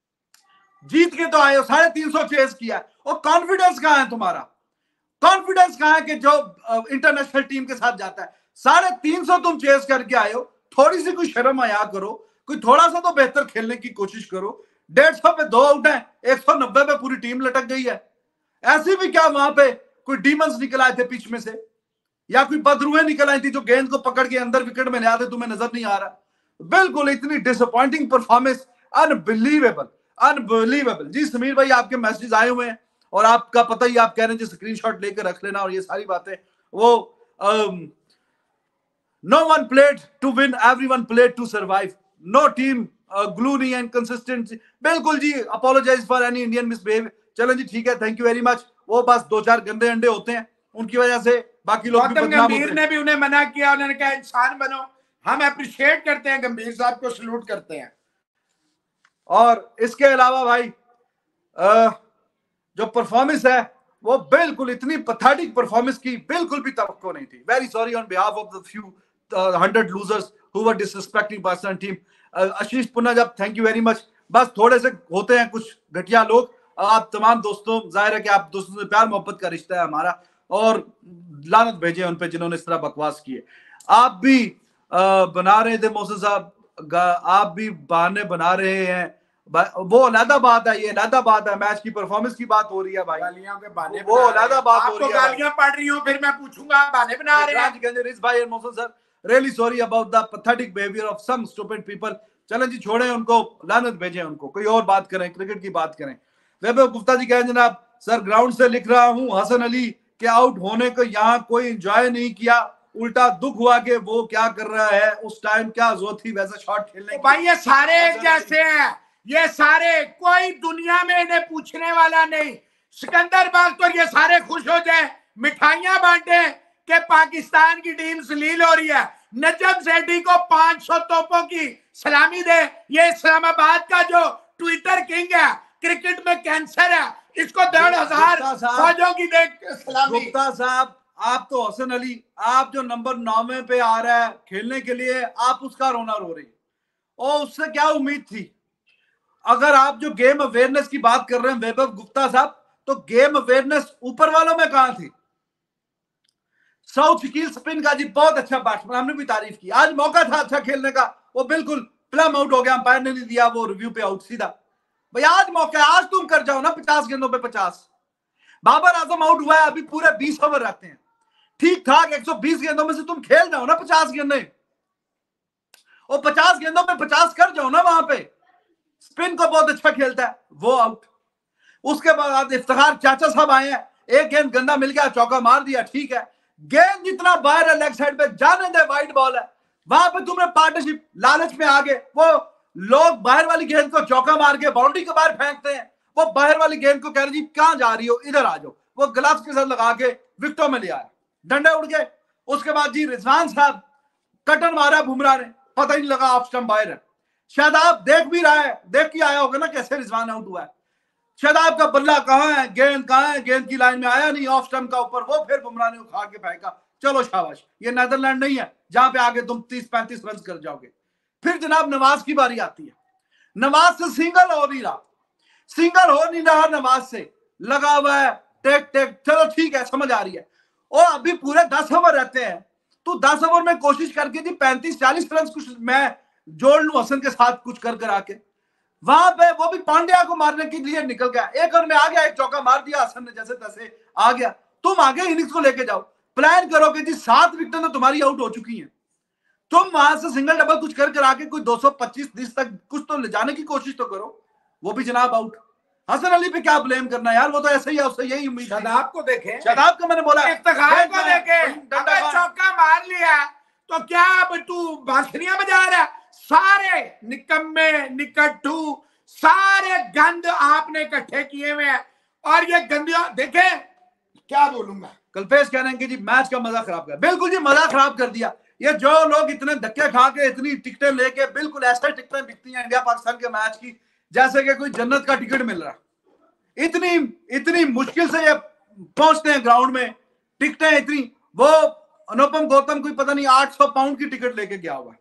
D: जीत के तो आए हो, साढ़े तीन सौ चेस किया, और कॉन्फिडेंस कहां है तुम्हारा? कॉन्फिडेंस कहां है कि जो इंटरनेशनल टीम के साथ जाता है? साढ़े तीन सौ तुम चेस करके आए हो, थोड़ी सी कोई शर्म आया करो, कोई थोड़ा सा तो बेहतर खेलने की कोशिश करो। डेढ़ सौ पे दो आउट है, एक सौ नब्बे पे पूरी टीम लटक गई है। ऐसी भी क्या वहां पे कोई डीमंस निकल आए थे पिच में से, या कोई बदरुएं निकल आई थी जो गेंद को पकड़ के अंदर विकेट में ले आते, तुम्हें नजर नहीं आ रहा? बिल्कुल इतनी डिसअपॉइंटिंग परफॉर्मेंस, अनबिलीवेबल अनबिलीवेबल। जी समीर भाई आपके मैसेज आए हुए हैं और आपका पता ही, आप कह रहे हैं जी स्क्रीनशॉट लेकर रख लेना और ये सारी बातें। वो no one played to win, everyone played to survive, no team glue नहीं है, इनकंसिस्टेंट। बिल्कुल जी, apologize for any Indian misbehave. चलो जी ठीक है, थैंक यू वेरी मच। वो बस दो चार गंदे अंडे होते हैं, उनकी वजह से बाकी लोग भी बदनाम होते हैं।
C: गंभीर ने भी उन्हें मना किया, उन्होंने कहा इंसान बनो। हम अप्रिशिएट करते हैं गंभीर साहब को, सलूट करते हैं।
D: और इसके अलावा भाई आ, जो परफॉर्मेंस है वो बिल्कुल इतनी पैथेटिक परफॉर्मेंस की बिल्कुल भी तवक्को नहीं थी। Very sorry on behalf of the few hundred losers who were disrespecting Pakistan team. Ashish पुन्नाजब थैंक यू वेरी मच। बस थोड़े से होते हैं कुछ घटिया लोग, आप तमाम दोस्तों, जाहिर है कि आप दोस्तों से प्यार मोहब्बत का रिश्ता है हमारा, और लानत भेजे उन पे जिन्होंने इस तरह बकवास किए। आप भी आ, बना रहे थे मोहसिन साहब, आप भी बहाने बना रहे हैं, वो अलग बात है, ये अलग बात है, मैच की परफॉर्मेंस की बात हो रही है भाई,
C: गालियां के बहाने
D: वो अलग बात हो रही है।
C: गालियां पड़ रही हो, फिर मैं पूछूंगा बहाने बना रहे हैं।
D: रिज भाई and Mohsin sir, really sorry about the pathetic behaviour of some stupid people. चलें जी छोड़ें उनको, लानत भेजें उनको, कोई और बात करें, क्रिकेट की बात करें। वैभव गुप्ता जी कहें जनाब, सर ग्राउंड से लिख रहा हूं, हसन अली कि आउट होने को यहाँ कोई एंजॉय नहीं किया, उल्टा दुख हुआ कि वो क्या कर रहा है, उस टाइम क्या जरूरत थी वैसे शॉट खेलने की।
C: भाई ये सारे एक जैसे हैं, ये सारे, कोई दुनिया में इन्हें पूछने वाला नहीं। सिकंदर बाग तो ये सारे खुश हो जाए, मिठाइयां बांटे कि पाकिस्तान की टीम जलील हो रही है। नजम सेठी को पांच सौ तोपों की सलामी दे। ये इस्लामाबाद का जो ट्विटर किंग है, क्रिकेट में कैंसर है, इसको डेढ़ हजार फौजों की दे सलामी।
D: गुप्ता साहब, आप तो हसन अली, आप जो नंबर नौवे पे आ रहा है खेलने के लिए, आप उसका रोना रो रही, और उससे क्या उम्मीद थी? अगर आप जो गेम अवेयरनेस की बात कर रहे हैं वैभव गुप्ता साहब, तो गेम अवेयरनेस ऊपर वालों में कहां थी? साउथ शकील स्पिन का जी बहुत अच्छा बैट्समैन, हमने भी तारीफ की, आज मौका था अच्छा खेलने का, वो बिल्कुल प्लम आउट हो गया, अंपायर ने नहीं दिया वो रिव्यू पे आउट सीधा। भाई आज मौका है, आज तुम कर जाओ ना पचास गेंदों पे पचास। बाबर आजम आउट हुआ है, अभी पूरे बीस ओवर रहते हैं, ठीक ठाक एक सौ बीस गेंदों में से तुम खेल जाओ ना पचास गेंदें, और पचास गेंदों में पचास कर जाओ ना। वहां पे स्पिन को बहुत अच्छा खेलता है, वो आउट। उसके बाद इफ्तिखार चाचा साहब आए हैं, एक गेंद गंदा मिल गया, चौका मार दिया, ठीक है। गेंद जितना बाहर है लेग साइड पे, जाने दे, वाइड बॉल है। वहां पे तुमने पार्टनरशिप लालच में आगे, वो लोग बाहर वाली गेंद को चौका मार के बाउंड्री के बाहर फेंकते हैं, वो बाहर वाली गेंद को कह रहे जी कहां जा रही हो, इधर आ जाओ। वो ग्लव्स के साथ लगा के विकेटों में ले आया, डंडे उड़ गए। उसके बाद जी रिजवान साहब कटन मारा बुमराह ने, पता ही नहीं लगा ऑफ स्टंप बाहर है। शादाब देख भी रहा है, देख के आया होगा ना कैसे रिजवान आउट हुआ है। शादाब का बल्ला कहां है, गेंद कहां है, गेंद की लाइन में आया नहीं, ऑफ स्टंप का ऊपर, वो फिर बुमराह ने उठा के फेंका। चलो शाबाश, ये नीदरलैंड नहीं है जहां पे आगे तुम तीस पैंतीस रन कर जाओगे। फिर जनाब नवाज की बारी आती है, नवाज से सिंगल हो नहीं रहा, सिंगल हो नहीं रहा नवाज से, लगा हुआ है टेक टेक, चलो ठीक है समझ आ रही है। और अभी पूरे दस ओवर रहते हैं, तो दस ओवर में कोशिश करके जी पैंतीस चालीस रन कुछ मैं जोड़ लूं हसन के साथ कुछ कर कर आके, वहां पे वो भी पांड्या को मारने के लिए निकल गया, एक ओवर में आ गया, एक चौका मार दिया हसन ने, जैसे तैसे आ गया। तुम आगे इनिंग्स को लेके जाओ, प्लान करो कि जी सात विकेटें तो तुम्हारी आउट हो चुकी हैं, तुम वहां से सिंगल डबल कुछ कर कर आके कोई दो सौ पच्चीस तीस तक कुछ तो ले जाने की कोशिश तो करो। वो भी जनाब आउट। हसन अली पे क्या ब्लेम करना यार, वो तो ऐसे ही है, उससे यही उम्मीद।
C: शादाब को देखें,
D: शादाब को मैंने बोला,
C: इफ्तिखार को देखें, चौका मार लिया तो क्या अब तू बांसुरियां बजा रहा है? सारे निकम्मे निकट्ठू, सारे गंद आपने इकट्ठे किए हुए हैं, और ये गंदिया देखे, क्या बोलूंगा।
D: कल्पेश कह रहे हैं कि जी मैच का मजा खराब कर, बिल्कुल जी मजा खराब कर दिया। ये जो लोग इतने धक्के खा के इतनी टिकटें लेके, बिल्कुल ऐसे टिकटें बिकती हैं इंडिया पाकिस्तान के मैच की जैसे कि कोई जन्नत का टिकट मिल रहा। इतनी इतनी मुश्किल से ये पहुंचते हैं ग्राउंड में, टिकटें इतनी, वो अनुपम गौतम कोई पता नहीं आठ सौ पाउंड की टिकट लेके गया हुआ,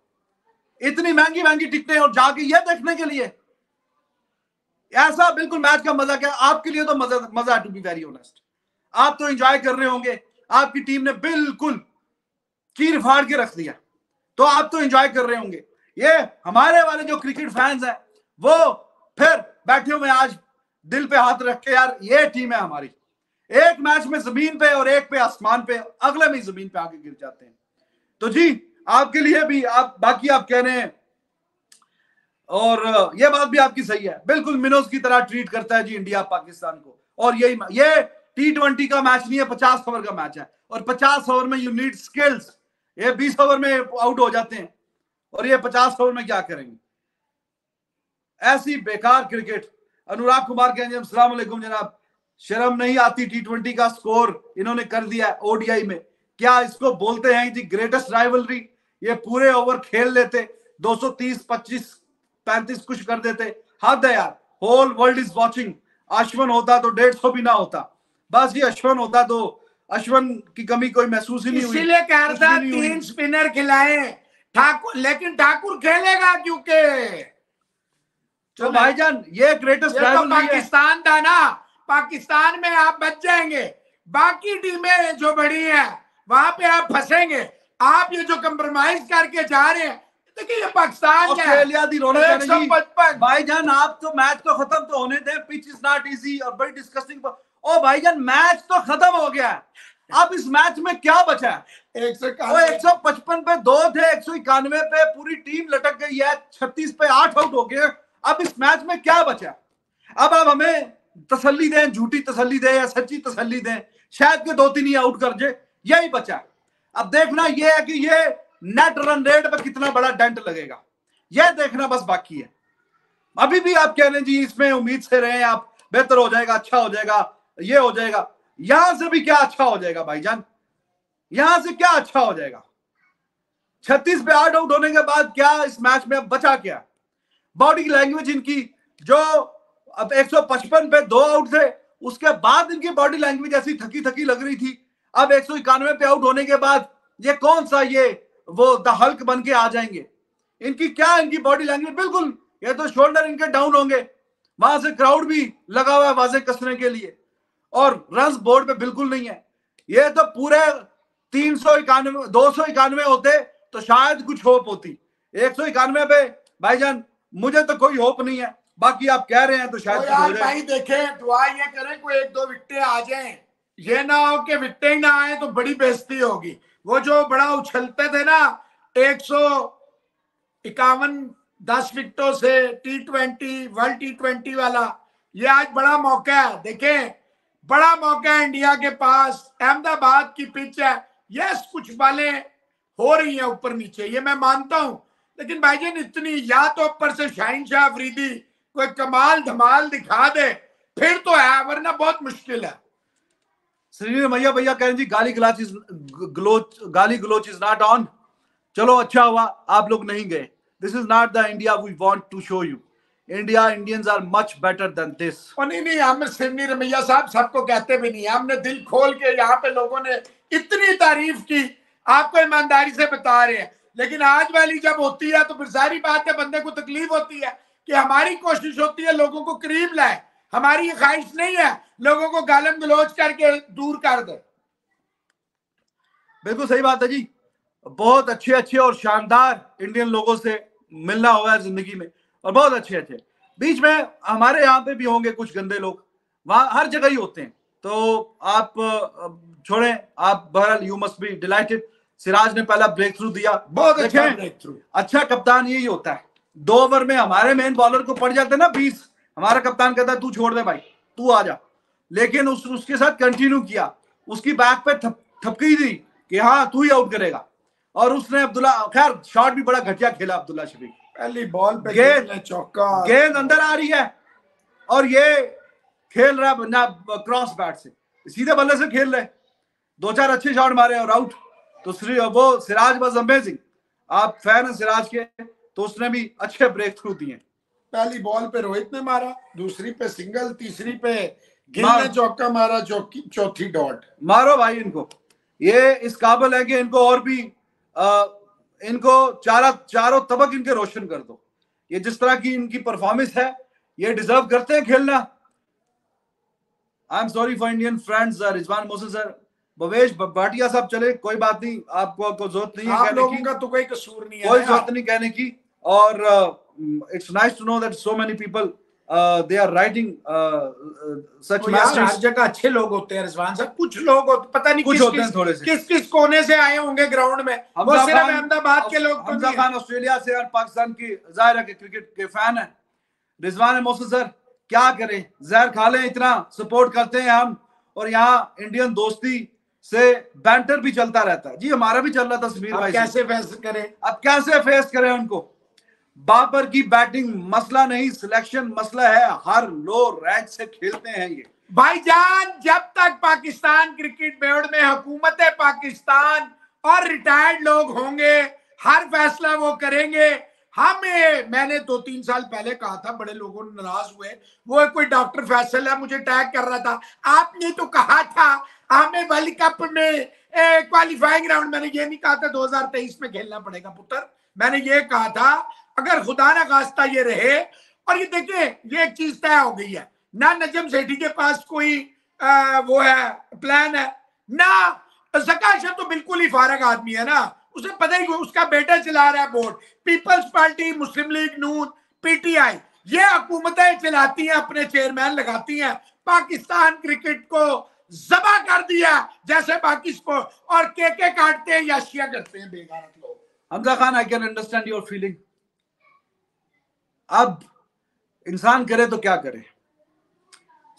D: इतनी महंगी महंगी टिकटें, और जाके ये देखने के लिए ऐसा बिल्कुल मैच का मजा क्या। आपके लिए तो मजा मजा टू बी वेरी ऑनेस्ट, आप तो एंजॉय कर रहे होंगे, आपकी टीम ने बिल्कुल चीर फाड़ के रख दिया, तो आप तो एंजॉय कर रहे होंगे। ये हमारे वाले जो क्रिकेट फैंस हैं वो फिर बैठे हुए आज दिल पे हाथ रख के, यार ये टीम है हमारी, एक मैच में जमीन पे और एक पे आसमान पे, अगले में जमीन पे आके गिर जाते हैं। तो जी आपके लिए भी, आप बाकी आप कह रहे हैं, और ये बात भी आपकी सही है, बिल्कुल मिनोज की तरह ट्रीट करता है जी इंडिया पाकिस्तान को। और यही, ये टी ट्वेंटी का मैच नहीं है, पचास ओवर का मैच है, और पचास ओवर में यू नीड स्किल्स। ये बीस ओवर में आउट हो जाते हैं, और ये पचास ओवर में क्या करेंगे, ऐसी बेकार क्रिकेट। अनुराग कुमार कहेंगे अस्सलाम वालेकुम जनाब, शर्म नहीं आती, टी ट्वेंटी का स्कोर इन्होंने कर दिया ओडीआई में, क्या इसको बोलते हैं जी ग्रेटेस्ट राइवलरी? ये पूरे ओवर खेल लेते, दो सौ तीस पच्चीस पैंतीस कुछ कर देते, हद है यार। Whole world is watching. Ashwin होता तो डेढ़ सौ भी ना होता, बस ये अश्विन होता तो अश्विन की कमी कोई महसूस ही नहीं हुई।
C: इसीलिए कह रहा था तीन स्पिनर खिलाए ठाकुर, लेकिन ठाकुर खेलेगा क्योंकि
D: तो भाईजान ये ग्रेटेस्ट
C: ये तो पाकिस्तान था ना, पाकिस्तान में आप बच जाएंगे, बाकी टीमें जो बड़ी हैं वहां पे आप फंसेंगे। आप ये जो कंप्रोमाइज करके जा रहे हैं, देखिए ये पाकिस्तान
D: ऑस्ट्रेलिया दी रौनक है भाईजान। आप तो मैच तो खत्म तो होने दें, पिच इज नॉट इजी और बड़ी डिस्कस्टिंग। ओ भाईजान मैच तो खत्म हो गया है, अब इस मैच में क्या बचा है? एक सौ पचपन पे दो थे, एक सौ इक्यानवे पे पूरी टीम लटक गई है, छत्तीस पे आठ आउट हो गए। अब इस मैच में क्या बचा? अब आप हमें तसल्ली दें, झूठी तसल्ली दें या सच्ची तसल्ली दें, शायद के दो तीन ही आउट कर जाए, यही बचा है। अब देखना यह है कि ये नेट रन रेट पर कितना बड़ा डेंट लगेगा, यह देखना बस बाकी है। अभी भी आप कह रहे हैं जी इसमें उम्मीद से रहे आप, बेहतर हो जाएगा, अच्छा हो जाएगा, ये हो जाएगा। यहां से भी क्या अच्छा हो जाएगा भाईजान, यहां से क्या अच्छा हो जाएगा? छत्तीस पे आउट आउट होने के बाद क्या इस मैच में अब बचा क्या? बॉडी लैंग्वेज इनकी जो अब एक सौ पचपन पे दो आउट थे, उसके बाद इनकी बॉडी लैंग्वेज ऐसी थकी थकी लग रही थी। अब एक सौ इक्यानवे पे आउट होने के बाद ये कौन सा ये वो द हल्क बन के आ जाएंगे? इनकी क्या इनकी बॉडी लैंग्वेज बिल्कुल, ये तो शोल्डर इनके डाउन होंगे। वहां से क्राउड भी लगा हुआ है वाजे कसने के लिए, और रन्स बोर्ड पे बिल्कुल नहीं है। ये तो पूरे तीन सौ इक्यानवे दो सौ इक्यानवे होते तो शायद कुछ होप होती। एक सौ इक्यानवे पे भाईजान मुझे तो कोई होप नहीं है, बाकी आप कह रहे हैं तो शायद
C: तो यार भाई देखें, दुआ ये करें कोई एक दो विकेटें आ जाएं, ये ना हो कि विकेटें ही ना आए तो बड़ी बेइज्जती होगी। वो जो बड़ा उछलते थे ना एक सौ इक्यावन दस विकेटों से T twenty world T twenty वाला, ये आज बड़ा मौका है। देखें बड़ा मौका है इंडिया के पास, अहमदाबाद की पिच है, यस कुछ बालें हो रही हैं ऊपर नीचे, ये मैं मानता हूं, लेकिन भाईजान इतनी या तो ऊपर से शाहीन शाह अफरीदी कोई कमाल धमाल दिखा दे फिर तो है, वरना बहुत मुश्किल है।
D: श्री मैया भैया कह रहे जी गाली गलोच इज गलोच गाली गलोच इज नॉट ऑन। चलो अच्छा हुआ आप लोग नहीं गए। This is not the India we want to show you. India Indians are much better than this.
C: नहीं नहीं हम सिरनी रमैया साहब सबको कहते भी नहीं, हमने दिल खोल के, यहाँ पे लोगों ने इतनी तारीफ की, आपको ईमानदारी से बता रहे हैं। लेकिन आज वाली जब होती है तो फिर सारी बात है, बंदे को तकलीफ होती है कि हमारी कोशिश होती है लोगों को करीब लाए, हमारी ये ख्वाहिश नहीं है लोगों को गालम गलोच करके दूर कर दे।
D: बिल्कुल सही बात है जी। बहुत अच्छे अच्छे और शानदार इंडियन लोगों से मिलना हुआ है जिंदगी में, और बहुत अच्छे अच्छे। बीच में हमारे यहाँ पे भी होंगे कुछ गंदे लोग, वहां हर जगह ही होते हैं, तो आप छोड़ें। आप बहरहाल you must be delighted. Siraj ने पहला ब्रेक थ्रू दिया,
C: बहुत अच्छा ब्रेक थ्रू।
D: अच्छा कप्तान यही होता है, दो ओवर में हमारे मेन बॉलर को पड़ जाते ना बीस, हमारा कप्तान कहता है तू छोड़ दे भाई, तू आ जा। लेकिन उस उसके साथ कंटिन्यू किया, उसकी बैक पे थप, थपकी दी कि हाँ तू ही आउट करेगा, और उसने अब्दुल्ला, खैर शॉट भी बड़ा घटिया खेला अब्दुल्ला शफीक।
C: पहली बॉल पे
D: गेंद
C: चौका,
D: गेंद अंदर आ रही है और ये खेल रहा है ना क्रॉस बैट से, सीधे बल्ले से खेल रहे, दो चार अच्छे शॉट मारे और आउट। तो वो सिराज वाज अमेजिंग। आप फैन हैं सिराज के, तो उसने भी अच्छे ब्रेक थ्रू दिए।
C: पहली बॉल पे रोहित ने मारा, दूसरी पे सिंगल, तीसरी पे गिल ने चौका मारा, चौथी डॉट।
D: मारो भाई इनको, ये इस काबिल है कि इनको और भी आ, इनको चारा चारों तबक इनके रोशन कर दो। ये जिस तरह की इनकी परफॉर्मेंस है ये डिजर्व करते हैं खेलना। I am sorry for Indian friends. Rizwan Mohsin sir, Bhavesh Bhatia साहब चले, कोई बात नहीं, आपको को जरूरत नहीं है कहने की,
C: का तो कोई कसूर नहीं है,
D: कोई जरूरत नहीं कहने की। और it's nice to know that so many people they are writing such messages.
C: हर जगह अच्छे लोग होते हैं रिजवान साहब, कुछ लोग होते, पता नहीं
D: कुछ
C: किस,
D: होते
C: किस,
D: हैं थोड़े से,
C: किस किस कोने से आए होंगे ग्राउंड में, वो सिर्फ अहमदाबाद के लोग।
D: हमजा खान ऑस्ट्रेलिया से और पाकिस्तान की जाहिर है कि क्रिकेट के फैन है। रिजवान मोहसिन सर क्या करें, जहर खा लें, इतना सपोर्ट करते हैं हम, और यहाँ इंडियन दोस्ती से बैंटर भी चलता रहता है जी, हमारा भी चल रहा था समीर भाई।
C: कैसे फेस करें,
D: अब कैसे फेस करें उनको? बाबर की बैटिंग मसला नहीं, सिलेक्शन मसला है। हर लो रैंक से खेलते हैं ये
C: भाईजान। जब तक पाकिस्तान क्रिकेट बोर्ड में हुकूमत है पाकिस्तान और रिटायर्ड लोग होंगे, हर फैसला वो करेंगे। हमें, मैंने दो तीन साल पहले कहा था, बड़े लोगों ने नाराज हुए, वो कोई डॉक्टर फैसल है मुझे टैग कर रहा था, आपने तो कहा था हमें वर्ल्ड कप में क्वालिफाइंग राउंड, मैंने ये नहीं कहा था दो हजार तेईस में खेलना पड़ेगा पुत्र, मैंने ये कहा था अगर खुदा ना खास्ता ये रहे। और ये देखिए ये एक चीज तय हो गई है, ना नजम सेठी के पास कोई आ, वो है प्लान है, ना ज़का तो बिल्कुल ही फारग आदमी है ना, उसे पता ही, उसका बेटा चला रहा है बोर्ड। पीपल्स पार्टी, मुस्लिम लीग नून, पीटीआई, ये हुकूमतें चलाती हैं, अपने चेयरमैन लगाती हैं, पाकिस्तान क्रिकेट को जबा कर दिया जैसे बाकी स्पोर्ट, और केके काटते हैं, याशिया करते हैं बेगारत लोग।
D: Hamza Khan, I can understand your feeling. अब इंसान करे तो क्या करे,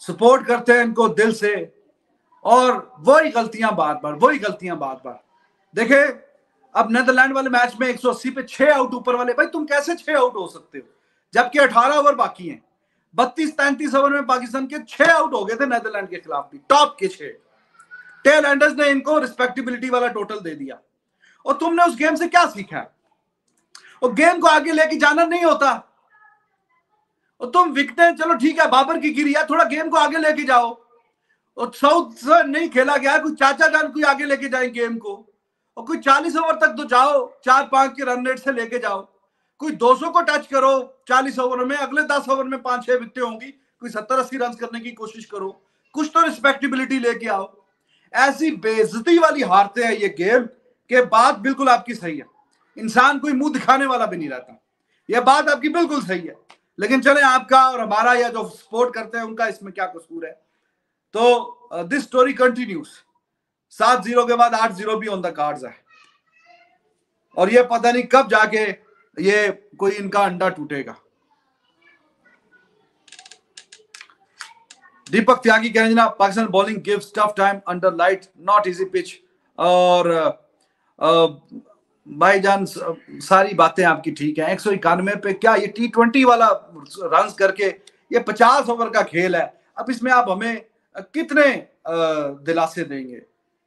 D: सपोर्ट करते हैं इनको दिल से, और वही गलतियां बार बार वही गलतियां बार बार देखे। अब नेदरलैंड वाले मैच में एक सौ अस्सी पे छह आउट ऊपर वाले, भाई तुम कैसे छह आउट हो सकते हो जबकि अठारह ओवर बाकी हैं। बत्तीस तैंतीस ओवर में पाकिस्तान के छह आउट हो गए थे नेदरलैंड के खिलाफ भी, टॉप के छह। टेल एंडर्स ने इनको रिस्पेक्टेबिलिटी वाला टोटल दे दिया। और तुमने उस गेम से क्या सीखा है? और गेम को आगे लेके जाना नहीं होता। और तुम विकेटें, चलो ठीक है बाबर की गिरी है, थोड़ा गेम को आगे लेके जाओ। और साउथ से नहीं खेला गया, कोई चाचा जान कोई आगे लेके जाए गेम को, और कोई चालीस ओवर तक तो जाओ, चार पांच के रन रेट से लेके जाओ। कोई दो सौ को टच करो चालीस ओवर में, अगले दस ओवर में पांच छह विकेटें होंगी, कोई सत्तर अस्सी रन करने की कोशिश करो, कुछ तो रिस्पेक्टेबिलिटी लेके आओ। ऐसी बेइज्जती वाली हारते हैं ये गेम के। बात बिल्कुल आपकी सही है, इंसान कोई मुंह दिखाने वाला भी नहीं रहता, ये बात आपकी बिल्कुल सही है। लेकिन चले आपका और हमारा या जो सपोर्ट करते हैं उनका इसमें क्या कसूर है? तो दिस स्टोरी कंटिन्यूज। सात जीरो के बाद आठ जीरो भी ऑन द कार्ड्स है, और ये पता नहीं कब जाके ये कोई इनका अंडा टूटेगा। दीपक त्यागी कह रहे हैं Pakistan bowling gives tough time under light not easy pitch. और भाईजान सारी बातें आपकी ठीक है। एक सौ इक्यानवे पे क्या ये टी ट्वेंटी वाला रन करके ये पचास ओवर का खेल है। अब इसमें आप हमें कितने दिलासे देंगे?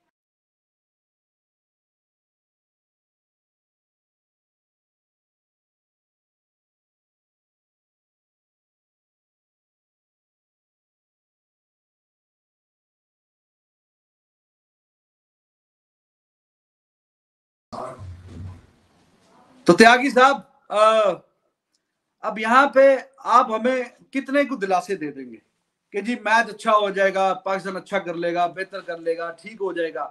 D: तो त्यागी साहब, अब यहाँ पे आप हमें कितने को दिलासे दे देंगे कि जी मैच अच्छा हो जाएगा, पाकिस्तान अच्छा कर लेगा, बेहतर कर लेगा, ठीक हो जाएगा?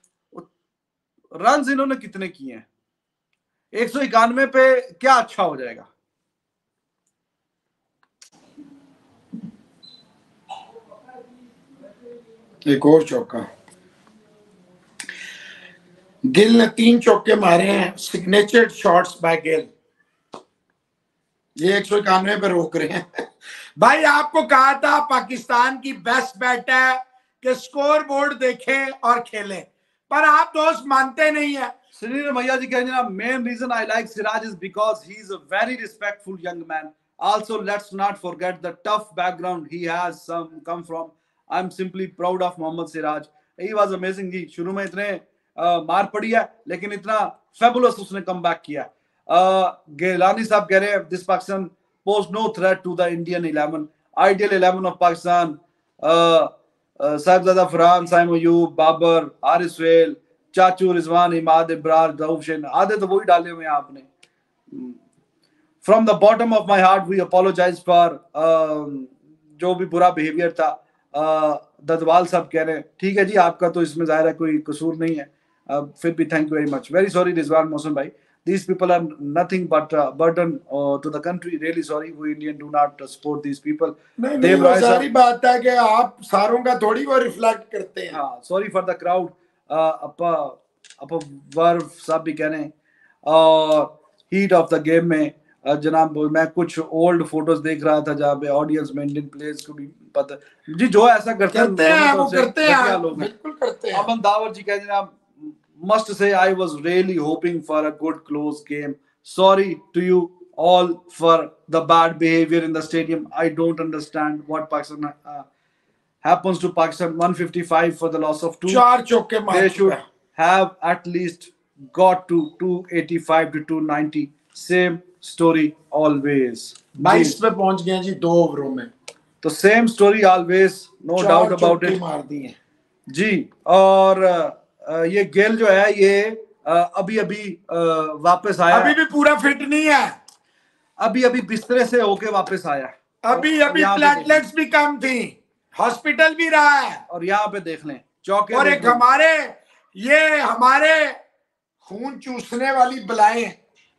D: रन इन्होंने कितने किए हैं? एक सौ इक्यानवे पे क्या अच्छा हो जाएगा?
C: एक और चौका, गिल ने तीन चौके मारे हैं, सिग्नेचर शॉट्स बाय गिल। ये एक सौ इक्यानवे पे रोक रहे हैं। भाई आपको कहा था पाकिस्तान की बेस्ट बैट है कि स्कोर बोर्ड देखें और खेलें, पर आप दोस्त मानते नहीं है।
D: सुनील मैया जी कह रहे हैं main reason I like Siraj is because he is a very respectful young man. Also let's not forget the tough background he has some come from. I'm simply proud of Mohammad Siraj. He was amazing जी। शुरू में इतने Uh, मार पड़ी है लेकिन इतना fabulous उसने कम बैक किया। uh, गिलानी साहब कह रहे हैं this Pakistan poses no threat to the Indian eleven, ideal eleven of Pakistan. Sahibzada Farhan, Saim Ayub, Babar, Haris Sohail, चाचू, रिजवान, इमाद, इब्रार, दाऊद हुसैन, आधे तो वही डाले हुए हैं आपने। From the bottom of my heart we apologise for जो भी बुरा बिहेवियर था। uh, ददवाल साहब कह रहे हैं ठीक है जी, आपका तो इसमें जाहिर है कोई कसूर नहीं है, Uh, फिर भी thank you very much. Very sorry Rizwan मौसम भाई, these people are nothing but uh, burden uh, to the country. Really sorry, we Indian do not uh, support these people.
C: नहीं नहीं, वो सारी बात है कि आप सारों का थोड़ी वो रिफ्लेक्ट करते हैं।
D: हाँ, sorry for the crowd. uh, अपा अपा वर्व साहब भी कह रहे हैं और हीट ऑफ द गेम में uh, जनाब मैं कुछ ओल्ड फोटोज देख रहा था जहाँ पे ऑडियंस में इंडियन प्लेयर्स को भी पता जी जो ऐसा करते हैं
C: करते हैं वो करते हैं बिल्कुल करते हैं।
D: अमन दावर जी कह रहे हैं must say I was really hoping for a good close game. Sorry to you all for the bad behavior in the stadium. I don't understand what Pakistan uh, happens to Pakistan. one fifty-five for the loss of two.
C: चार चौके मार
D: They should have at least got to two eighty-five to two ninety. Same story always.
C: बाईस पे पहुंच गए जी दो ओवरों में।
D: तो same story always, no doubt about it.
C: मार दिए
D: जी। और ये गेल जो है ये अभी अभी वापस आया,
C: अभी भी पूरा फिट नहीं है,
D: अभी अभी बिस्तरे से होके वापस आया,
C: अभी अभी प्लेटलेट्स भी कम थी, हॉस्पिटल भी रहा है।
D: और यहाँ पे देख लें चौके,
C: और एक हमारे ये हमारे खून चूसने वाली बलाएं,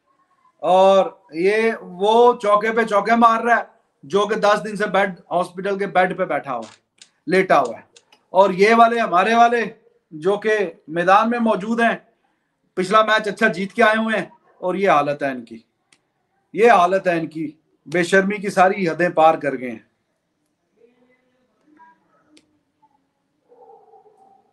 D: और ये वो चौके पे चौके मार रहा है जो कि दस दिन से बेड हॉस्पिटल के बेड पे बैठा हुआ है, लेटा हुआ है। और ये वाले हमारे वाले जो कि मैदान में मौजूद हैं, पिछला मैच अच्छा जीत के आए हुए हैं, और ये हालत है इनकी, ये हालत है इनकी, बेशर्मी की सारी हदें पार कर गए हैं।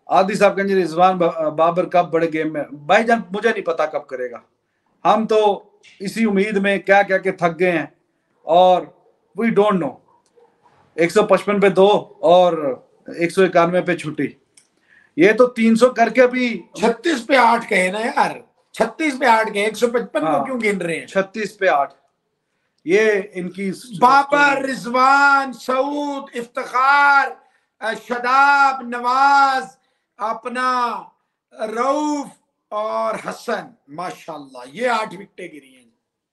D: आदि साहब कहेंगे रिजवान बाबर कब बड़े गेम में, भाईजान मुझे नहीं पता कब करेगा, हम तो इसी उम्मीद में क्या क्या के थक गए हैं और वी डोंट नो। एक सौ पचपन पे दो और एक सौ इक्यानवे पे छुट्टी, ये तो तीन सौ करके भी
C: छत्तीस पे आठ कहे ना यार, छत्तीस पे आठ गए, एक सौ पचपन
D: हाँ,
C: को क्यों गिन रहे हैं?
D: छत्तीस पे आठ, ये इनकी
C: बाबर, रिजवान, सऊद, इफ्तिखार, शदाब, नवाज, अपना रऊफ और हसन, माशाल्लाह ये आठ विकेटें गिरी हैं।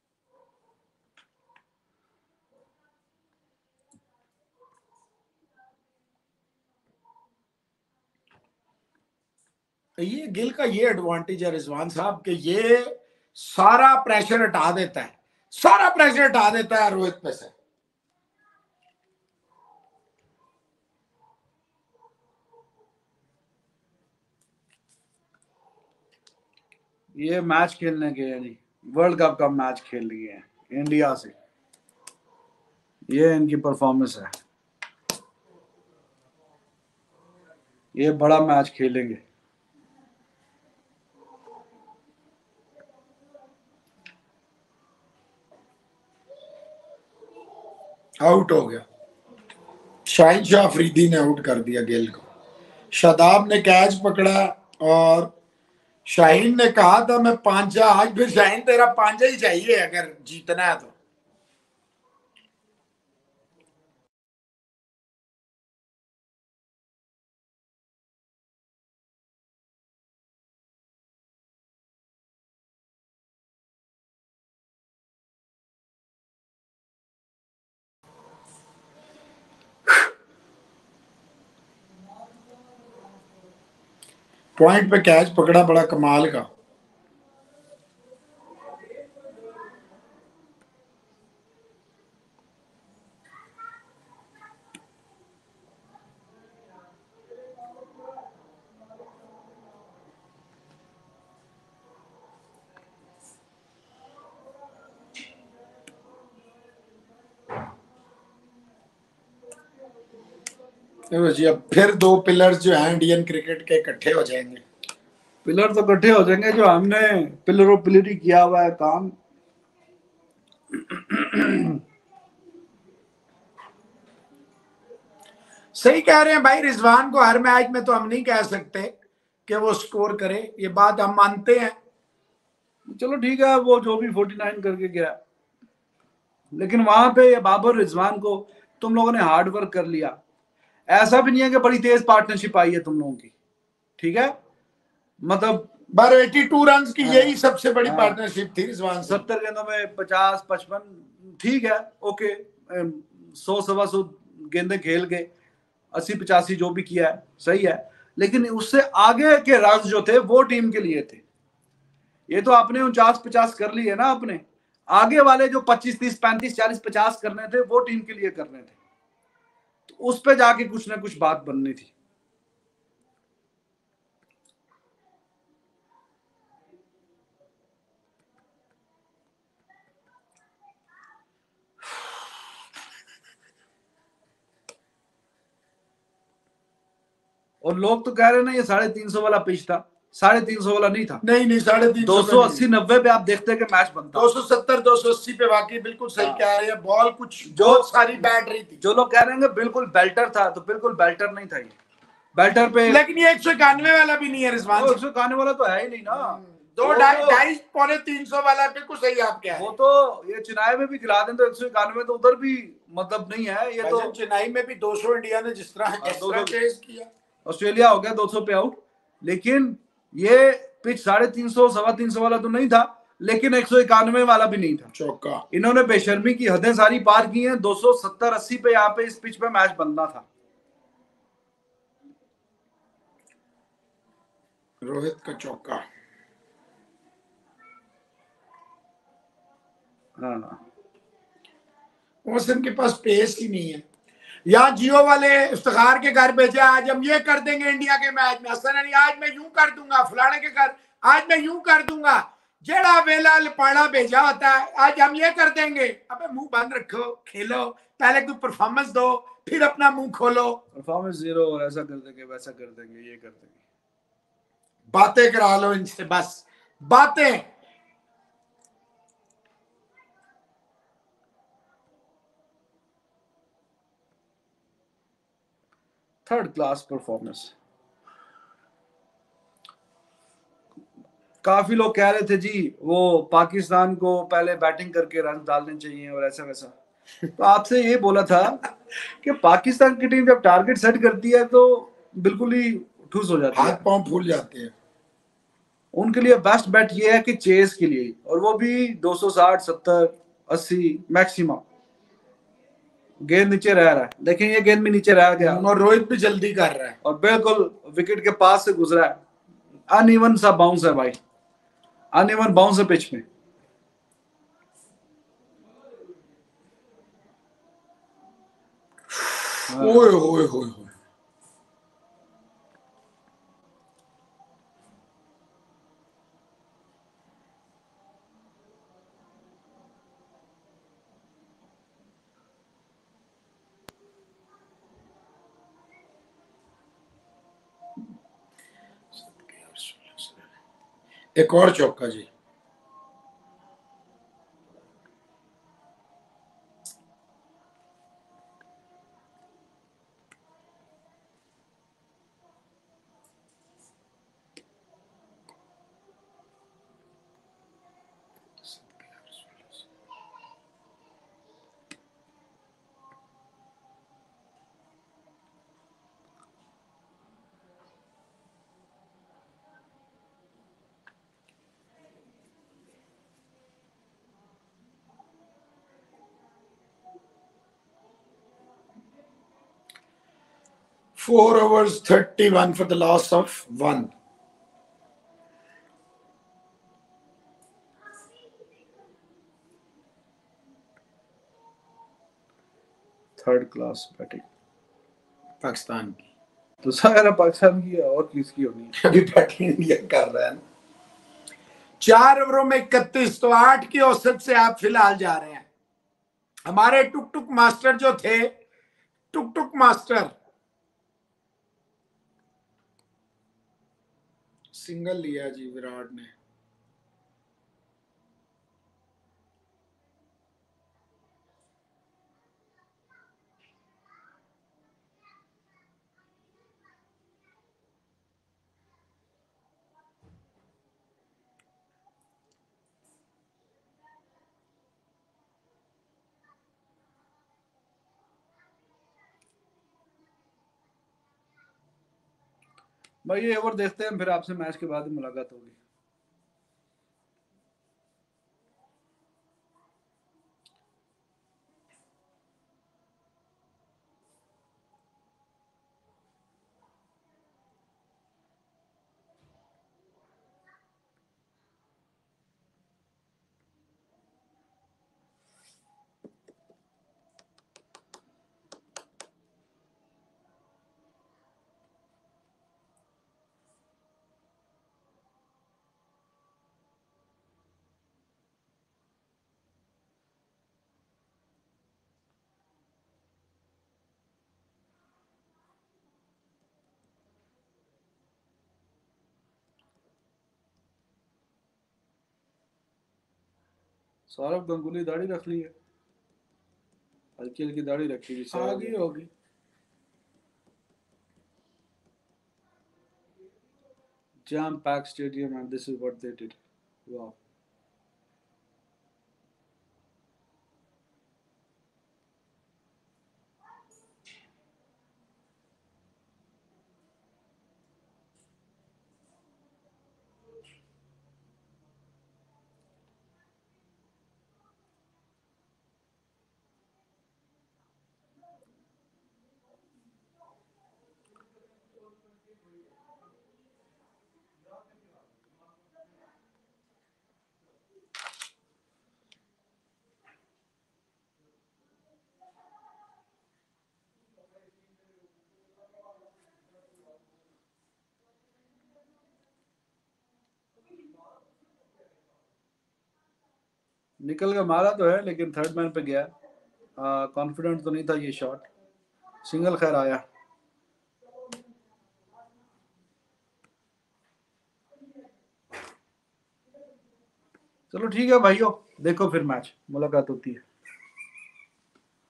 C: ये गिल का ये एडवांटेज है रिजवान साहब कि ये सारा प्रेशर हटा देता है, सारा प्रेशर हटा देता है रोहित पे से।
D: ये मैच खेलने के हैं जी, वर्ल्ड कप का मैच खेल लिए हैं इंडिया से, ये इनकी परफॉर्मेंस है, ये बड़ा मैच खेलेंगे।
C: आउट हो गया, शाहिन शाह अफरीदी ने आउट कर दिया गिल को। शादाब ने कैच पकड़ा और शाहीन ने कहा था मैं पांचा, आज फिर शाहीन तेरा पांचा ही चाहिए अगर जीतना है तो। पॉइंट पे कैच पकड़ा, बड़ा कमाल का। जी अब फिर दो पिलर्स जो हैं इंडियन क्रिकेट के इकट्ठे हो जाएंगे।
D: पिलर तो इकट्ठे हो जाएंगे, जो हमने पिलरों पिलरी किया हुआ है काम।
C: सही कह रहे हैं भाई, रिजवान को हर मैच में तो हम नहीं कह सकते कि वो स्कोर करे, ये बात हम मानते हैं।
D: चलो ठीक है, वो जो भी उनचास करके गया, लेकिन वहां पे ये बाबर रिजवान को तुम लोगों ने हार्ड वर्क कर लिया। ऐसा भी नहीं है कि बड़ी तेज पार्टनरशिप आई है तुम लोगों की, ठीक है, मतलब
C: बारह बयासी रन की यही सबसे बड़ी पार्टनरशिप थी रिजवान।
D: सत्तर गेंदों में पचास पचपन, ठीक है, ओके, सौ सवा सौ गेंदे खेल के अस्सी पचासी जो भी किया है सही है, लेकिन उससे आगे के रन जो थे वो टीम के लिए थे। ये तो आपने उनचास पचास कर लिए ना, अपने आगे वाले जो पच्चीस तीस पैंतीस चालीस पचास करने थे वो टीम के लिए करने थे, तो उस पे जाके कुछ ना कुछ बात बननी थी। और लोग तो कह रहे हैं ना ये साढ़े तीन सौ वाला पिच था, साढ़े तीन सौ वाला नहीं था।
C: नहीं नहीं साढ़े तीन
D: दो सौ अस्सी नब्बे पे आप देखते कि मैच बनता।
C: दो सौ सत्तर दो सौ अस्सी पे वाकई बिल्कुल सही कह रहे हैं, बॉल कुछ जो सारी बैट रही थी।
D: जो लोग कह रहे हैं बिल्कुल बेल्टर था, तो बिल्कुल बेल्टर नहीं था ये, बेल्टर पे।
C: लेकिन ये एक सौ इक्यानवे वाला भी नहीं है रिजवान,
D: एक सौ इक्यानवे वाला तो है ही नहीं ना,
C: दो ढाई ढाई पौने तीन सौ वाला बिल्कुल सही आप क्या है।
D: वो तो ये चेन्नई में भी खिला दें तो एक सौ इक्यानवे तो उधर भी मतलब नहीं है। ये तो
C: चेन्नई में भी दो सौ इंडिया ने जिस तरह चेस किया,
D: ऑस्ट्रेलिया हो गया दो सौ पे आउट, लेकिन ये पिच साढ़े तीन सौ सवा तीन सौ वाला तो नहीं था, लेकिन एक सौ इक्यानवे वाला भी नहीं था।
C: चौका
D: इन्होंने बेशर्मी की हदें सारी पार की हैं। दो सौ सत्तर अस्सी पे यहाँ पे इस पिच पे मैच बनना था।
C: रोहित का चौका,
D: हाँ,
C: मौसम के पास पेस ही नहीं है। यहाँ जियो वाले इफ्तिखार के घर भेजे, आज हम ये कर देंगे इंडिया के मैच में, हसन अली आज मैं यूं कर दूंगा, फलाने के घर आज मैं यूं कर दूंगा, जेड़ा वेला लिपाड़ा भेजा होता है आज हम ये कर देंगे। अबे मुंह बंद रखो, खेलो, पहले तू परफॉर्मेंस दो, फिर अपना मुंह खोलो।
D: परफॉर्मेंस जीरो, और ऐसा कर देंगे वैसा कर देंगे ये कर देंगे।
C: बातें करा लो इनसे, बस बातें।
D: Third class performance. काफी लोग कह रहे थे जी वो पाकिस्तान को पहले बैटिंग करके रन डालने चाहिए और ऐसा वैसा, तो आपसे ये बोला था कि पाकिस्तान की टीम जब टारगेट सेट करती है तो बिल्कुल ही ठुस हो जाती है,
C: हाथ पांव फूल जाते हैं।
D: उनके लिए बेस्ट बैट ये है कि चेस के लिए, और वो भी दो सौ साठ, सत्तर, अस्सी मैक्सिमम। गेंद नीचे रह रहा है, देखें ये गेंद भी नीचे रह गया,
C: और रोहित भी जल्दी कर रहा है
D: और बिल्कुल विकेट के पास से गुजरा है। अनइवन सा बाउंस है भाई, अनइवन बाउंस है पिच में।
C: ओए ओए ओए ओए। एक और चौका जी। Four overs, thirty-one for the loss of one.
D: Third class batting
C: Pakistan की,
D: तो सारा पाकिस्तान की है और किसकी होनी है?
C: अभी बैटिंग इंडिया कर रहा है ना। चार ओवरों में इकतीस, तो आठ की औसत से आप फिलहाल जा रहे हैं। हमारे टुक टुक मास्टर जो थे, टुक टुक मास्टर, सिंगल लिया जी विराट ने।
D: भाई ये ओवर देखते हैं, फिर आपसे मैच के बाद मुलाकात होगी। सौरभ गंगुली दाढ़ी रख ली है, हल्की हल्की दाढ़ी रखी हुई
C: आ गई होगी।
D: jam packed stadium and this is what they did. Wow. निकल के मारा तो है लेकिन थर्ड मैन पे गया, कॉन्फिडेंट तो नहीं था ये शॉट। सिंगल खैर आया। चलो ठीक है भाइयों, देखो फिर मैच, मुलाकात होती है।